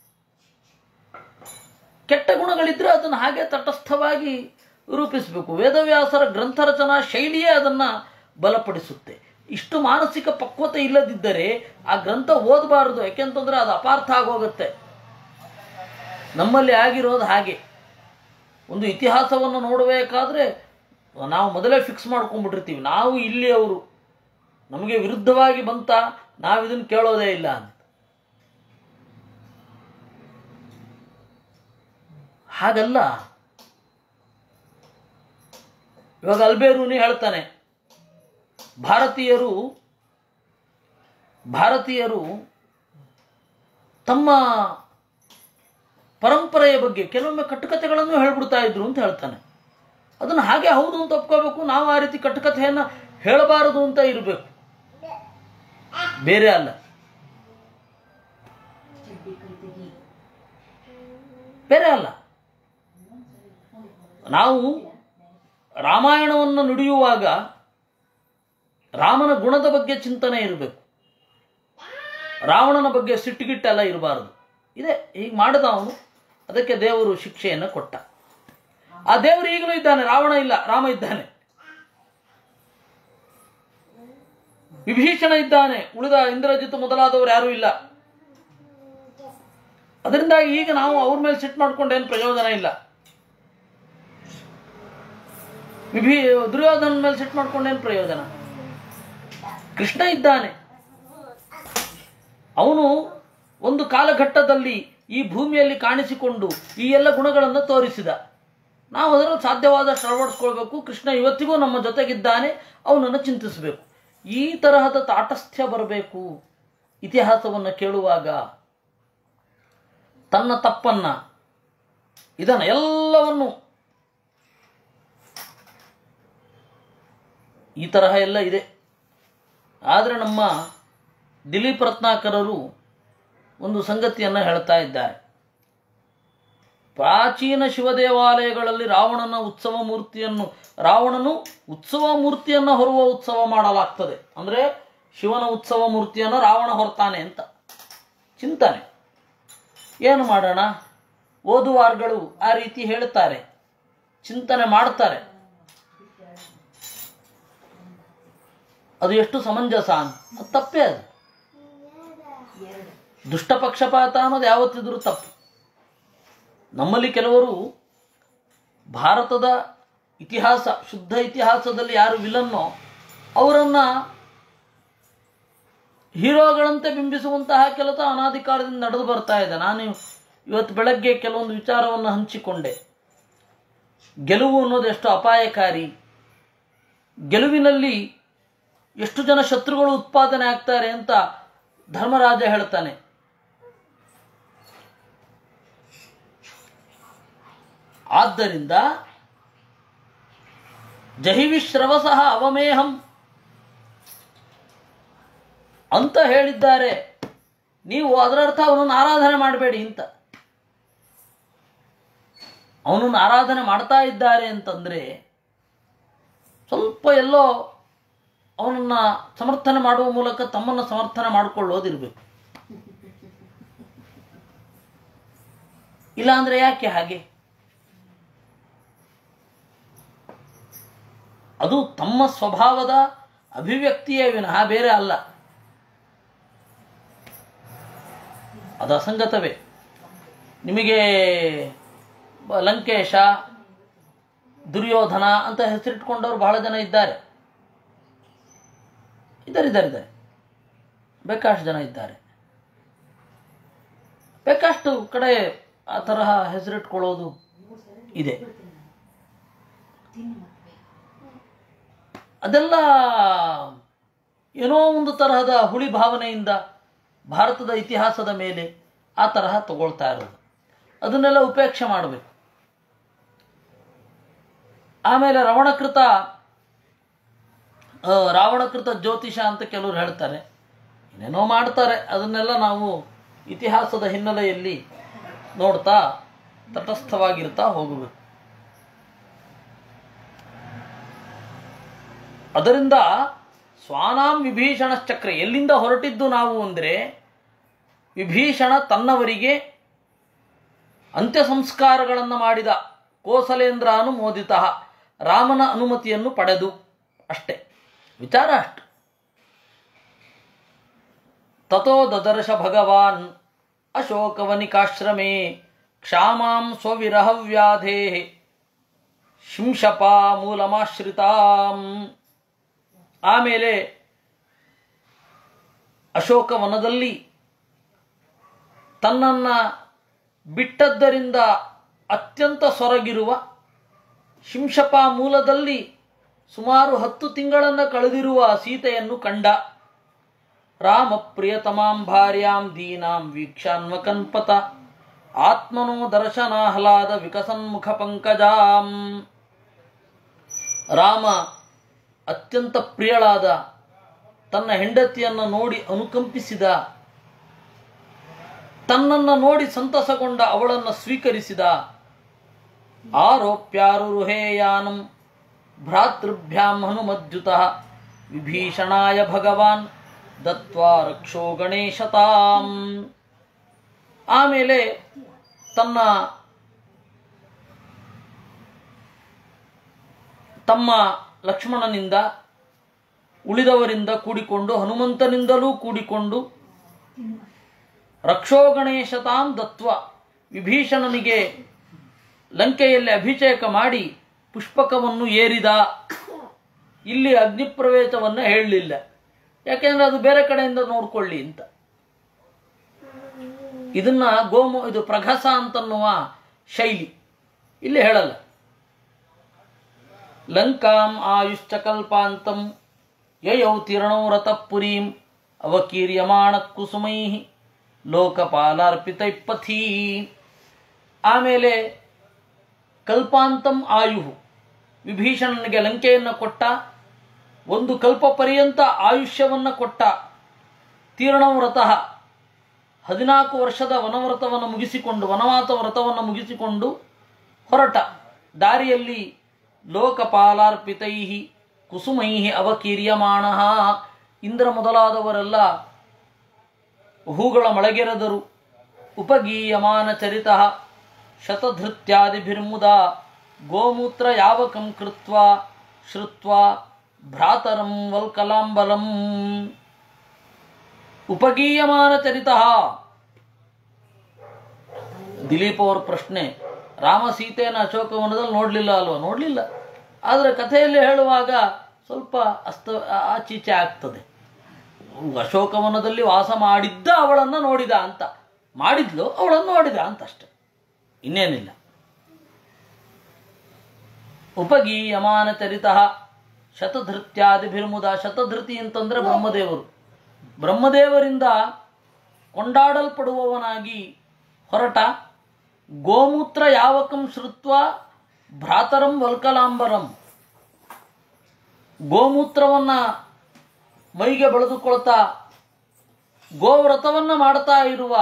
ಕೆಟ್ಟ ಗುಣಗಳಿದ್ರೆ ಅದನ್ನು ಹಾಗೆ ತಟಸ್ಥವಾಗಿ ರೂಪಿಸಬೇಕು. ವೇದವ್ಯಾಸರ ಗ್ರಂಥ ರಚನಾ ಶೈಲಿಯೇ ಅದನ್ನು ಬಲಪಡಿಸುತ್ತೆ. ಇಷ್ಟು ಮಾನಸಿಕ ಪಕ್ವತೆ ಇಲ್ಲದಿದ್ದರೆ ಆ ಗ್ರಂಥ ಓದಬಾರದು. ಯಾಕೆಂತಂದ್ರೆ ಅದು ಅಪಾರ್ಥ ಆಗೋಗುತ್ತೆ. ನಮ್ಮಲ್ಲಿ ಆಗಿರೋದು ಹಾಗೆ. ಒಂದು ಇತಿಹಾಸವನ್ನು ನೋಡಬೇಕಾದ್ರೆ ನಾವು ಮೊದಲೇ ಫಿಕ್ಸ್ ಮಾಡ್ಕೊಂಡ್ಬಿಟ್ಟಿರ್ತೀವಿ, ನಾವು ಇಲ್ಲಿಯವರು, ನಮಗೆ ವಿರುದ್ಧವಾಗಿ ಬಂತ ನಾವಿದನ್ನು ಕೇಳೋದೇ ಇಲ್ಲ ಅಂತ. ಹಾಗಲ್ಲ. ಇವಾಗ ಅಲ್ಬೇರೂನಿ ಹೇಳ್ತಾನೆ, ಭಾರತೀಯರು ತಮ್ಮ ಪರಂಪರೆಯ ಬಗ್ಗೆ ಕೆಲವೊಮ್ಮೆ ಕಟ್ಟುಕತೆಗಳನ್ನು ಹೇಳ್ಬಿಡ್ತಾ ಇದ್ರು ಅಂತ ಹೇಳ್ತಾನೆ. ಅದನ್ನು ಹಾಗೆ ಹೌದು ಅಂತ ಒಪ್ಕೋಬೇಕು. ನಾವು ಆ ರೀತಿ ಕಟ್ಟುಕತೆಯನ್ನು ಹೇಳಬಾರದು ಅಂತ ಇರಬೇಕು, ಬೇರೆ ಅಲ್ಲ. ಬೇರೆ ಅಲ್ಲ. ನಾವು ರಾಮಾಯಣವನ್ನು ನುಡಿಯುವಾಗ ರಾಮನ ಗುಣದ ಬಗ್ಗೆ ಚಿಂತನೆ ಇರಬೇಕು, ರಾವಣನ ಬಗ್ಗೆ ಸಿಟ್ಟಿಗಿಟ್ಟೆಲ್ಲ ಇರಬಾರದು. ಇದೆ ಹೀಗೆ ಮಾಡಿದ ಅವನು, ಅದಕ್ಕೆ ದೇವರು ಶಿಕ್ಷೆಯನ್ನು ಕೊಟ್ಟ. ಆ ದೇವರು ಈಗಲೂ ಇದ್ದಾನೆ, ರಾವಣ ಇಲ್ಲ, ರಾಮ ಇದ್ದಾನೆ. ವಿಭೀಷಣ ಇದ್ದಾನೆ, ಉಳಿದ ಇಂದ್ರಜಿತ್ ಮೊದಲಾದವರು ಯಾರೂ ಇಲ್ಲ. ಅದರಿಂದಾಗಿ ಈಗ ನಾವು ಅವ್ರ ಮೇಲೆ ಸಿಟ್ಟು ಮಾಡ್ಕೊಂಡೇನು ಪ್ರಯೋಜನ ಇಲ್ಲ. ದುರ್ಯೋಧನ ಮೇಲೆ ಸಿಟ್ಟು ಮಾಡ್ಕೊಂಡೇನು ಪ್ರಯೋಜನ? ಕೃಷ್ಣ ಇದ್ದಾನೆ. ಅವನು ಒಂದು ಕಾಲಘಟ್ಟದಲ್ಲಿ ಈ ಭೂಮಿಯಲ್ಲಿ ಕಾಣಿಸಿಕೊಂಡು ಈ ಎಲ್ಲ ಗುಣಗಳನ್ನು ತೋರಿಸಿದ. ನಾವು ಅದನ್ನು ಸಾಧ್ಯವಾದಷ್ಟು ಅಳವಡಿಸ್ಕೊಳ್ಬೇಕು. ಕೃಷ್ಣ ಇವತ್ತಿಗೂ ನಮ್ಮ ಜೊತೆಗಿದ್ದಾನೆ, ಅವನನ್ನು ಚಿಂತಿಸಬೇಕು. ಈ ತರಹದ ತಾಟಸ್ಥ್ಯ ಬರಬೇಕು. ಇತಿಹಾಸವನ್ನು ಕೇಳುವಾಗ ತನ್ನ ತಪ್ಪನ್ನ ಇದನ್ನು ಎಲ್ಲವನ್ನು ಈ ತರಹ ಎಲ್ಲ ಇದೆ. ಆದರೆ ನಮ್ಮ ದಿಲೀಪ್ ರತ್ನಾಕರರು ಒಂದು ಸಂಗತಿಯನ್ನು ಹೇಳ್ತಾ ಇದ್ದಾರೆ. ಪ್ರಾಚೀನ ಶಿವ ದೇವಾಲಯಗಳಲ್ಲಿ ರಾವಣನು ಉತ್ಸವ ಮೂರ್ತಿಯನ್ನು ಹೊರುವ ಉತ್ಸವ ಮಾಡಲಾಗ್ತದೆ. ಅಂದರೆ ಶಿವನ ಉತ್ಸವ ಮೂರ್ತಿಯನ್ನು ರಾವಣ ಹೊರತಾನೆ ಅಂತ ಚಿಂತನೆ. ಏನು ಮಾಡೋಣ? ಓದುವಾರ್ಗಳು ಆ ರೀತಿ ಹೇಳ್ತಾರೆ, ಚಿಂತನೆ ಮಾಡ್ತಾರೆ. ಅದು ಎಷ್ಟು ಸಮಂಜಸ ಅದು ತಪ್ಪೇ. ಅದು ದುಷ್ಟ ಪಕ್ಷಪಾತ ಅನ್ನೋದು ಯಾವತ್ತಿದ್ರೂ ತಪ್ಪು. ನಮ್ಮಲ್ಲಿ ಕೆಲವರು ಭಾರತದ ಇತಿಹಾಸ, ಶುದ್ಧ ಇತಿಹಾಸದಲ್ಲಿ ಯಾರು ವಿಲನ್ನೋ ಅವರನ್ನು ಹೀರೋಗಳಂತೆ ಬಿಂಬಿಸುವಂತಹ ಕೆಲಸ ಅನಾಧಿಕಾರದಿಂದ ನಡೆದು ಬರ್ತಾ ಇದೆ. ನಾನು ಇವತ್ತು ಬೆಳಗ್ಗೆ ಕೆಲವೊಂದು ವಿಚಾರವನ್ನು ಹಂಚಿಕೊಂಡೆ. ಗೆಲುವು ಅನ್ನೋದು ಎಷ್ಟು ಅಪಾಯಕಾರಿ, ಗೆಲುವಿನಲ್ಲಿ ಎಷ್ಟು ಜನ ಶತ್ರುಗಳು ಉತ್ಪಾದನೆ ಆಗ್ತಾರೆ ಅಂತ ಧರ್ಮರಾಜ ಹೇಳ್ತಾನೆ. ಆದ್ದರಿಂದ ಜಹಿವಿಶ್ರವಸಃ ಅವಮೇಹಂ ಅಂತ ಹೇಳಿದ್ದಾರೆ. ನೀವು ಅದರರ್ಥ ಅವನನ್ನು ಆರಾಧನೆ ಮಾಡಬೇಡಿ ಅಂತ. ಅವನನ್ನು ಆರಾಧನೆ ಮಾಡ್ತಾ ಇದ್ದಾರೆ ಅಂತಂದರೆ ಸ್ವಲ್ಪ ಎಲ್ಲೋ ಅವನನ್ನು ಸಮರ್ಥನೆ ಮಾಡುವ ಮೂಲಕ ತಮ್ಮನ್ನು ಸಮರ್ಥನೆ ಮಾಡಿಕೊಳ್ಳೋದಿರಬೇಕು. ಇಲ್ಲಾಂದ್ರೆ ಯಾಕೆ ಹಾಗೆ? ಅದು ತಮ್ಮ ಸ್ವಭಾವದ ಅಭಿವ್ಯಕ್ತಿಯೇ ವಿನಃ ಬೇರೆ ಅಲ್ಲ. ಅದು ಅಸಂಗತವೇ. ನಿಮಗೆ ಲಂಕೇಶ, ದುರ್ಯೋಧನ ಅಂತ ಹೆಸರಿಟ್ಕೊಂಡವರು ಬಹಳ ಜನ ಇದ್ದಾರೆ. ಇದ್ದಾರೆ ಬೇಕಾಷ್ಟು ಜನ ಇದ್ದಾರೆ. ಬೇಕಷ್ಟು ಕಡೆ ಆ ತರಹ ಹೆಸರಿಟ್ಕೊಳ್ಳೋದು ಇದೆ. ಅದೆಲ್ಲ ಏನೋ ಒಂದು ತರಹದ ಹುಳಿ ಭಾವನೆಯಿಂದ ಭಾರತದ ಇತಿಹಾಸದ ಮೇಲೆ ಆ ತರಹ ತಗೊಳ್ತಾ ಇರೋದು. ಅದನ್ನೆಲ್ಲ ಉಪೇಕ್ಷೆ ಮಾಡಬೇಕು. ಆಮೇಲೆ ರಾವಣಕೃತ ಜ್ಯೋತಿಷ ಅಂತ ಕೆಲವರು ಹೇಳ್ತಾರೆ, ಏನೇನೋ ಮಾಡ್ತಾರೆ. ಅದನ್ನೆಲ್ಲ ನಾವು ಇತಿಹಾಸದ ಹಿನ್ನೆಲೆಯಲ್ಲಿ ನೋಡ್ತಾ ತಟಸ್ಥವಾಗಿರ್ತಾ ಹೋಗಬೇಕು. ಅದರಿಂದ ಸ್ವಾನಾಂ ವಿಭೀಷಣಶ್ಚಕ್ರ ಎಲ್ಲಿಂದ ಹೊರಟಿದ್ದು ನಾವು ಅಂದರೆ, ವಿಭೀಷಣ ತನ್ನವರಿಗೆ ಅಂತ್ಯ ಸಂಸ್ಕಾರಗಳನ್ನು ಮಾಡಿದ, ಕೋಸಲೇಂದ್ರ ಅನುಮೋದಿತ, ರಾಮನ ಅನುಮತಿಯನ್ನು ಪಡೆದು, ಅಷ್ಟೇ ವಿಚಾರ ಅಷ್ಟು. ತಥೋ ದದರ್ಶ ಭಗವಾನ್ ಅಶೋಕವನಿಕಾಶ್ರಮೇ ಕ್ಷಾಮಾಂ ಸ್ವವಿರಹವ್ಯಾಧೇ ಶಿಂಶಪಾ ಮೂಲಮಾಶ್ರಿತಾಂ. ಆಮೇಲೆ ಅಶೋಕವನದಲ್ಲಿ ತನ್ನನ್ನು ಬಿಟ್ಟದ್ದರಿಂದ ಅತ್ಯಂತ ಸೊರಗಿರುವ, ಶಿಂಶಪಾ ಮೂಲದಲ್ಲಿ ಸುಮಾರು 10 ತಿಂಗಳನ್ನು ಕಳೆದಿರುವ ಸೀತೆಯನ್ನು ಕಂಡ. ರಾಮ ಪ್ರಿಯತಮಾಂ ಭಾರ್ಯಾಂ ದೀನಾಂ ವೀಕ್ಷಾನ್ವಕನ್ಪತ ಆತ್ಮನೋ ದರ್ಶನಾಹ್ಲಾದ ವಿಕಸನ್ಮುಖ ಪಂಕಜಾಂ. ರಾಮ ಅತ್ಯಂತ ಪ್ರಿಯಳಾದ ತನ್ನ ಹೆಂಡತಿಯನ್ನು ನೋಡಿ ಅನುಕಂಪಿಸಿದ, ತನ್ನನ್ನು ನೋಡಿ ಸಂತಸಗೊಂಡ ಅವಳನ್ನು ಸ್ವೀಕರಿಸಿದ. ಆರೋಪ್ಯಾರುರುಹೇಯಾನಂ ಭ್ರಾತೃಭ್ಯಾಂ ಹನುಮದ್ಯುತಃ ವಿಭೀಷಣಾಯ ಭಗವಾನ್ ದತ್ವಾ ರಕ್ಷೋ ಗಣೇಶತಾಂ. ಆಮೇಲೆ ತಮ್ಮ ಲಕ್ಷ್ಮಣನಿಂದ ಉಳಿದವರಿಂದ ಕೂಡಿಕೊಂಡು ಹನುಮಂತನಿಂದಲೂ ಕೂಡಿಕೊಂಡು ರಕ್ಷೋ ಗಣೇಶತಾಂ ದತ್ವ ವಿಭೀಷಣನಿಗೆ ಲಂಕೆಯಲ್ಲಿ ಅಭಿಷೇಕ ಮಾಡಿ ಪುಷ್ಪಕವನ್ನು ಏರಿದ. ಇಲ್ಲಿ ಅಗ್ನಿಪ್ರವೇಶವನ್ನು ಹೇಳಲಿಲ್ಲ, ಯಾಕೆಂದ್ರೆ ಅದು ಬೇರೆ ಕಡೆಯಿಂದ ನೋಡ್ಕೊಳ್ಳಿ ಅಂತ. ಇದನ್ನ ಇದು ಪ್ರಘಸ ಅಂತನ್ನುವ ಶೈಲಿ, ಇಲ್ಲಿ ಹೇಳಲ್ಲ. ಲಂಕಾಂ ಆಯುಶ್ಚ ಕಲ್ಪಾಂತಂ ಯಯೌ ತೀರ್ಣೌ ರಥಪುರೀಂ ಅವಕೀರ್ಯಮಾಣ ಕುಸುಮೈ ಲೋಕಪಾಲಾರ್ಪಿತೈ ಪಥೀ. ಆಮೇಲೆ ಕಲ್ಪಾಂತಂ ಆಯು, ವಿಭೀಷಣನಿಗೆ ಲಂಕೆಯನ್ನು ಕೊಟ್ಟ, ಒಂದು ಕಲ್ಪ ಪರ್ಯಂತ ಆಯುಷ್ಯವನ್ನು ಕೊಟ್ಟ. ತೀರ್ಣಂ ವ್ರತಃ, 14 ವರ್ಷದ ವನವ್ರತವನ್ನು ಮುಗಿಸಿಕೊಂಡು, ವನವಾಸ ವ್ರತವನ್ನು ಮುಗಿಸಿಕೊಂಡು ಹೊರಟ. ದಾರಿಯಲ್ಲಿ ಲೋಕಪಾಲಾರ್ಪಿತೈ ಕುಸುಮೈ ಅವಕೀರ್ಯಮಾಣ, ಇಂದ್ರ ಮೊದಲಾದವರೆಲ್ಲ ಹೂಗಳ ಮಳೆಗೆರೆದರು. ಉಪಗೀಯಮಾನ ಚರಿತ ಶತಧೃತ್ಯಾದಿಭಿರ್ಮುದ ಗೋಮೂತ್ರ ಯಾವಕಂ ಕೃತ್ವ ಶ್ರುತ್ವ ಭ್ರಾತರಂ ವಲ್ಕಲಾಂಬಲಂ. ಉಪಗೀಯಮಾನ ಚರಿತ. ದಿಲೀಪ್ ಅವ್ರ ಪ್ರಶ್ನೆ, ರಾಮ ಸೀತೆಯನ್ನು ಅಶೋಕವನದಲ್ಲಿ ನೋಡಲಿಲ್ಲ ಅಲ್ವಾ? ನೋಡಲಿಲ್ಲ, ಆದರೆ ಕಥೆಯಲ್ಲಿ ಹೇಳುವಾಗ ಸ್ವಲ್ಪ ಆಚೀಚೆ ಆಗ್ತದೆ. ಅಶೋಕವನದಲ್ಲಿ ವಾಸ ಮಾಡಿದ್ದ ಅವಳನ್ನು ನೋಡಿದ ಅಂತ, ಮಾಡಿದ್ಲು ಅವಳನ್ನು ನೋಡಿದ ಅಂತ ಅಷ್ಟೆ, ಇನ್ನೇನಿಲ್ಲ. ಉಪಗೀಯಮಾನ ಚರಿತ ಶತಧೃತ್ಯಾದಿಭಿರ್ಮುದ. ಶತಧೃತಿ ಅಂತಂದ್ರೆ ಬ್ರಹ್ಮದೇವರು. ಬ್ರಹ್ಮದೇವರಿಂದ ಕೊಂಡಾಡಲ್ಪಡುವವನಾಗಿ ಹೊರಟ. ಗೋಮೂತ್ರ ಯಾವಕಂ ಶ್ರುತ್ವ ಭ್ರಾತರಂ ವಲ್ಕಲಾಂಬರಂ. ಗೋಮೂತ್ರವನ್ನ ಮೈಗೆ ಬಳಿದುಕೊಳ್ತಾ ಗೋವ್ರತವನ್ನ ಮಾಡ್ತಾ ಇರುವ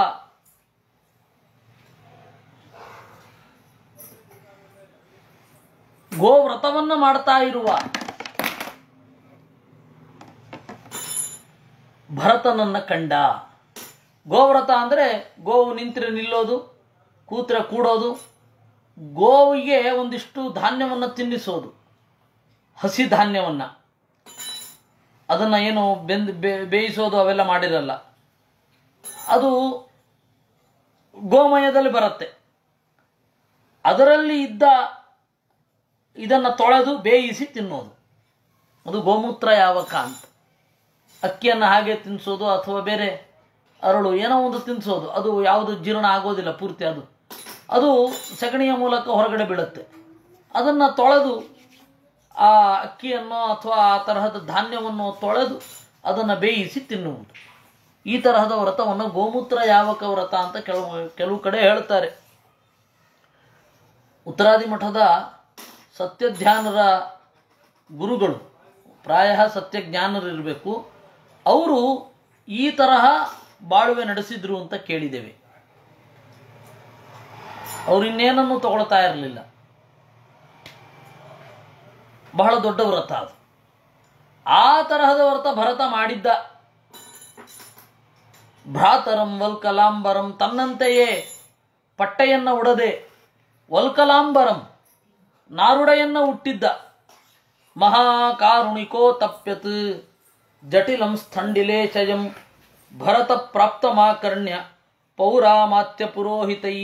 ಭರತನನ್ನ ಕಂಡ. ಗೋವ್ರತ ಅಂದರೆ ಗೋವು ನಿಂತರೆ ನಿಲ್ಲೋದು, ಕೂತ್ರೆ ಕೂಡೋದು, ಗೋವಿಗೆ ಒಂದಿಷ್ಟು ಧಾನ್ಯವನ್ನು ತಿನ್ನಿಸೋದು, ಹಸಿ ಧಾನ್ಯವನ್ನು. ಅದನ್ನು ಏನು ಬೇಯಿಸೋದು ಅವೆಲ್ಲ ಮಾಡಿರಲ್ಲ, ಅದು ಗೋಮಯದಲ್ಲಿ ಬರುತ್ತೆ. ಅದರಲ್ಲಿ ಇದ್ದ ಇದನ್ನು ತೊಳೆದು ಬೇಯಿಸಿ ತಿನ್ನೋದು, ಅದು ಗೋಮೂತ್ರ ಯಾವಕ ಅಂತ. ಅಕ್ಕಿಯನ್ನು ಹಾಗೆ ತಿನ್ನಿಸೋದು ಅಥವಾ ಬೇರೆ ಅರಳು ಏನೋ ಒಂದು ತಿನ್ನಿಸೋದು, ಅದು ಯಾವುದು ಜೀರ್ಣ ಆಗೋದಿಲ್ಲ ಪೂರ್ತಿ, ಅದು ಸಗಣಿಯ ಮೂಲಕ ಹೊರಗಡೆ ಬೀಳುತ್ತೆ. ಅದನ್ನು ತೊಳೆದು ಆ ಅಕ್ಕಿಯನ್ನು ಅಥವಾ ಆ ತರಹದ ಧಾನ್ಯವನ್ನು ತೊಳೆದು ಅದನ್ನು ಬೇಯಿಸಿ ತಿನ್ನುವುದು. ಈ ತರಹದ ವ್ರತವನ್ನು ಗೋಮೂತ್ರ ಯಾವಕ ವ್ರತ ಅಂತ ಕೆಲವು ಕಡೆ ಹೇಳ್ತಾರೆ. ಉತ್ತರಾದಿ ಮಠದ ಸತ್ಯಜ್ಞಾನರ ಗುರುಗಳು, ಪ್ರಾಯ ಸತ್ಯಜ್ಞಾನರಿರಬೇಕು, ಅವರು ಈ ತರಹ ಬಾಳುವೆ ನಡೆಸಿದ್ರು ಅಂತ ಕೇಳಿದ್ದೇವೆ. ಅವರು ಇನ್ನೇನನ್ನು ತಗೊಳ್ತಾ ಇರಲಿಲ್ಲ. ಬಹಳ ದೊಡ್ಡ ವ್ರತ ಅದು. ಆ ತರಹದ ವ್ರತ ಭರತ ಮಾಡಿದ್ದ. ಭ್ರಾತರಂ ವಲ್ಕಲಾಂಬರಂ, ತನ್ನಂತೆಯೇ ಪಟ್ಟೆಯನ್ನ ಉಡದೆ ವಲ್ಕಲಾಂಬರಂ ನಾರುಡೆಯನ್ನ ಹುಟ್ಟಿದ್ದ. ಮಹಾಕಾರುಣಿಕೋ ತಪ್ಯತ್ ಜಟಿಲಂ ಸ್ಥಂಡಿಲೇಶಯಂ ಭರತ ಪ್ರಾಪ್ತಮಾಕರ್ಣ್ಯ ಪೌರಾಮಾತ್ಯ ಪುರೋಹಿತೈ.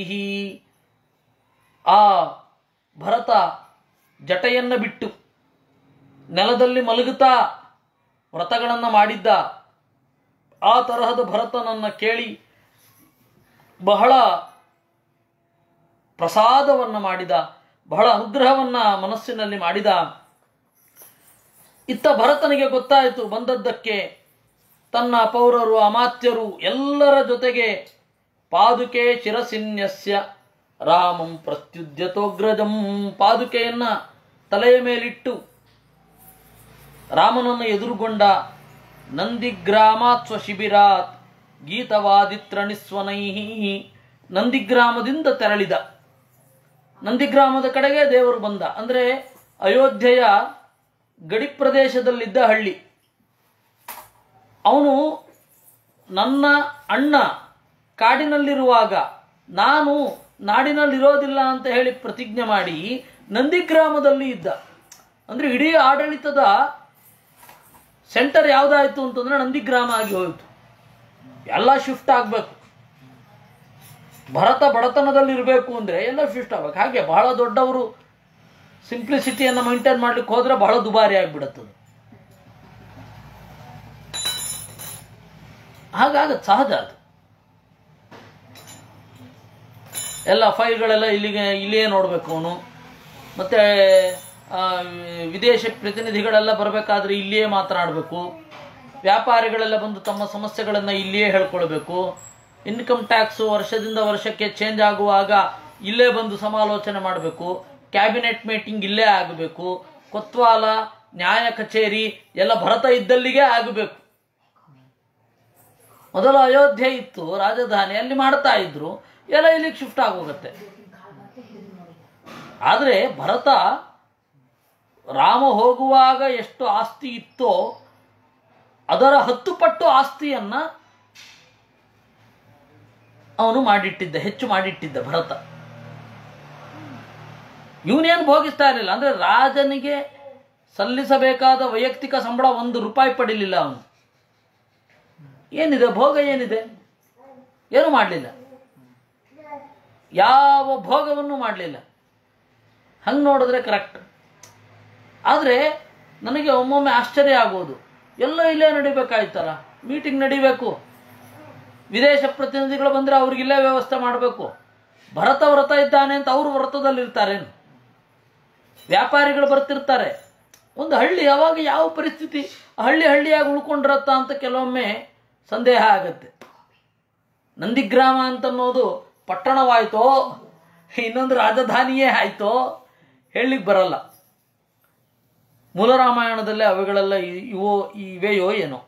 ಆ ಭರತ ಜಟೆಯನ್ನು ಬಿಟ್ಟು ನೆಲದಲ್ಲಿ ಮಲಗುತ್ತಾ ವ್ರತಗಳನ್ನು ಮಾಡಿದ್ದ. ಆ ತರಹದ ಭರತನನ್ನು ಕೇಳಿ ಬಹಳ ಪ್ರಸಾದವನ್ನು ಮಾಡಿದ, ಬಹಳ ಅನುಗ್ರಹವನ್ನು ಮನಸ್ಸಿನಲ್ಲಿ ಮಾಡಿದ. ಇತ್ತ ಭರತನಿಗೆ ಗೊತ್ತಾಯಿತು ಬಂದದ್ದಕ್ಕೆ. ತನ್ನ ಪೌರರು ಅಮಾತ್ಯರು ಎಲ್ಲರ ಜೊತೆಗೆ ಪಾದುಕೆ ಶಿರಸಿನ್ಯಸ್ಯ ರಾಮಂ ಪ್ರತ್ಯುದ್ಯತೋಗ್ರಜಂ, ಪಾದುಕೆಯನ್ನ ತಲೆಯ ಮೇಲಿಟ್ಟು ರಾಮನನ್ನು ಎದುರುಗೊಂಡ. ನಂದಿಗ್ರಾಮಾತ್ ಸ್ವಶಿಬಿರಾತ್ ಗೀತವಾದಿತ್ರಣಿಸ್ವನೈ, ನಂದಿಗ್ರಾಮದಿಂದ ತೆರಳಿದ. ನಂದಿಗ್ರಾಮದ ಕಡೆಗೆ ದೇವರು ಬಂದ. ಅಂದರೆ ಅಯೋಧ್ಯೆಯ ಗಡಿ ಪ್ರದೇಶದಲ್ಲಿದ್ದ ಹಳ್ಳಿ. ಅವನು ನನ್ನ ಅಣ್ಣ ಕಾಡಿನಲ್ಲಿರುವಾಗ ನಾನು ನಾಡಿನಲ್ಲಿರೋದಿಲ್ಲ ಅಂತ ಹೇಳಿ ಪ್ರತಿಜ್ಞೆ ಮಾಡಿ ನಂದಿಗ್ರಾಮದಲ್ಲಿ ಇದ್ದ. ಅಂದರೆ ಇಡೀ ಆಡಳಿತದ ಸೆಂಟರ್ ಯಾವುದಾಯ್ತು ಅಂತಂದ್ರೆ ನಂದಿಗ್ರಾಮ ಆಗಿ ಹೋಯಿತು. ಎಲ್ಲ ಶಿಫ್ಟ್ ಆಗಬೇಕು. ಭರತ ಬಡತನದಲ್ಲಿರಬೇಕು ಅಂದರೆ ಎಲ್ಲ ಶಿಫ್ಟ್ ಆಗ್ಬೇಕು. ಹಾಗೆ ಬಹಳ ದೊಡ್ಡವರು ಸಿಂಪ್ಲಿಸಿಟಿಯನ್ನು ಮೈಂಟೈನ್ ಮಾಡ್ಲಿಕ್ಕೆ ಹೋದ್ರೆ ಬಹಳ ದುಬಾರಿ ಆಗಿಬಿಡುತ್ತದೆ. ಹಾಗಾಗತ್ತೆ, ಸಹಜ ಅದು. ಎಲ್ಲ ಫೈಲ್ಗಳೆಲ್ಲ ಇಲ್ಲಿಯೇ ನೋಡಬೇಕು ಅವನು. ಮತ್ತು ವಿದೇಶ ಪ್ರತಿನಿಧಿಗಳೆಲ್ಲ ಬರಬೇಕಾದ್ರೆ ಇಲ್ಲಿಯೇ ಮಾತನಾಡಬೇಕು. ವ್ಯಾಪಾರಿಗಳೆಲ್ಲ ಬಂದು ತಮ್ಮ ಸಮಸ್ಯೆಗಳನ್ನು ಇಲ್ಲಿಯೇ ಹೇಳ್ಕೊಳ್ಬೇಕು. ಇನ್ಕಮ್ ಟ್ಯಾಕ್ಸು ವರ್ಷದಿಂದ ವರ್ಷಕ್ಕೆ ಚೇಂಜ್ ಆಗುವಾಗ ಇಲ್ಲೇ ಬಂದು ಸಮಾಲೋಚನೆ ಮಾಡಬೇಕು. ಕ್ಯಾಬಿನೆಟ್ ಮೀಟಿಂಗ್ ಇಲ್ಲೇ ಆಗಬೇಕು. ಕೊತ್ವಾಲ, ನ್ಯಾಯ ಕಚೇರಿ ಎಲ್ಲ ಭರತ ಇದ್ದಲ್ಲಿಗೆ ಆಗಬೇಕು. ಮೊದಲು ಅಯೋಧ್ಯೆ ಇತ್ತು ರಾಜಧಾನಿ, ಅಲ್ಲಿ ಮಾಡ್ತಾ ಇದ್ರು, ಎಲ್ಲ ಇಲ್ಲಿಗೆ ಶಿಫ್ಟ್ ಆಗೋಗತ್ತೆ. ಆದರೆ ಭರತ ರಾಮ ಹೋಗುವಾಗ ಎಷ್ಟು ಆಸ್ತಿ ಇತ್ತೋ ಅದರ 10 ಪಟ್ಟು ಆಸ್ತಿಯನ್ನ ಅವನು ಮಾಡಿಟ್ಟಿದ್ದ, ಹೆಚ್ಚು ಮಾಡಿಟ್ಟಿದ್ದ ಭರತ. ಇವನೇನು ಭೋಗಿಸ್ತಾ ಇರಲಿಲ್ಲ. ಅಂದ್ರೆ ರಾಜನಿಗೆ ಸಲ್ಲಿಸಬೇಕಾದ ವೈಯಕ್ತಿಕ ಸಂಬಳ 1 ರೂಪಾಯಿ ಪಡಿಲಿಲ್ಲ ಅವನು. ಏನಿದೆ ಭೋಗ, ಏನಿದೆ? ಏನು ಮಾಡಲಿಲ್ಲ, ಯಾವ ಭೋಗವನ್ನು ಮಾಡಲಿಲ್ಲ. ಹಂಗೆ ನೋಡಿದ್ರೆ ಕರೆಕ್ಟ್. ಆದರೆ ನನಗೆ ಒಮ್ಮೊಮ್ಮೆ ಆಶ್ಚರ್ಯ ಆಗೋದು, ಎಲ್ಲ ಇಲ್ಲೇ ನಡಿಬೇಕಾಯ್ತಲ್ಲ, ಮೀಟಿಂಗ್ ನಡಿಬೇಕು, ವಿದೇಶ ಪ್ರತಿನಿಧಿಗಳು ಬಂದರೆ ಅವ್ರಿಗಿಲ್ಲೇ ವ್ಯವಸ್ಥೆ ಮಾಡಬೇಕು. ಭರತ ವ್ರತ ಇದ್ದಾನೆ ಅಂತ ಅವರು ವ್ರತದಲ್ಲಿರ್ತಾರೇನು? ವ್ಯಾಪಾರಿಗಳು ಬರ್ತಿರ್ತಾರೆ. ಒಂದು ಹಳ್ಳಿ ಅವಾಗ ಯಾವ ಪರಿಸ್ಥಿತಿ, ಹಳ್ಳಿಯಾಗಿ ಉಳ್ಕೊಂಡಿರತ್ತ ಅಂತ ಕೆಲವೊಮ್ಮೆ ಸಂದೇಹ ಆಗುತ್ತೆ. ನಂದಿಗ್ರಾಮ ಅಂತನ್ನೋದು ಪಟ್ಟಣವಾಯ್ತೋ ಇನ್ನೊಂದು ರಾಜಧಾನಿಯೇ ಆಯ್ತೋ ಹೇಳಲಿಕ್ಕೆ ಬರಲ್ಲ. ಮೂಲ ರಾಮಾಯಣದಲ್ಲೇ ಅವುಗಳೆಲ್ಲ ಇವೆಯೋ ಏನೋ.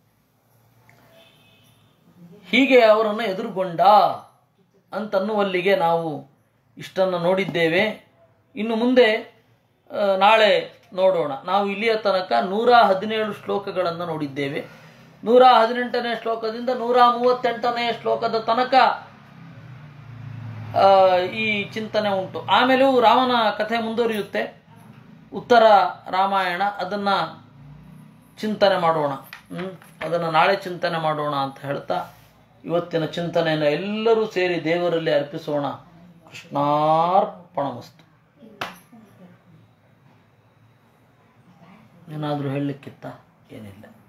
ಹೀಗೆ ಅವರನ್ನು ಎದುರುಗೊಂಡ ಅಂತನ್ನುವಲ್ಲಿಗೆ ನಾವು ಇಷ್ಟನ್ನು ನೋಡಿದ್ದೇವೆ. ಇನ್ನು ಮುಂದೆ ನಾಳೆ ನೋಡೋಣ. ನಾವು ಇಲ್ಲಿಯ ತನಕ 117 ಶ್ಲೋಕಗಳನ್ನು ನೋಡಿದ್ದೇವೆ. 118ನೇ ಶ್ಲೋಕದಿಂದ 138ನೇ ಶ್ಲೋಕದ ತನಕ ಈ ಚಿಂತನೆ ಉಂಟು. ಆಮೇಲೂ ರಾಮನ ಕಥೆ ಮುಂದುವರಿಯುತ್ತೆ. ಉತ್ತರ ರಾಮಾಯಣ, ಅದನ್ನು ಚಿಂತನೆ ಮಾಡೋಣ. ಅದನ್ನು ನಾಳೆ ಚಿಂತನೆ ಮಾಡೋಣ ಅಂತ ಹೇಳ್ತಾ ಇವತ್ತಿನ ಚಿಂತನೆಯನ್ನು ಎಲ್ಲರೂ ಸೇರಿ ದೇವರಲ್ಲಿ ಅರ್ಪಿಸೋಣ. ಕೃಷ್ಣಾರ್ಪಣಮಸ್ತು. ಏನಾದರೂ ಹೇಳಲಿಕ್ಕಿತ್ತ? ಏನಿಲ್ಲ.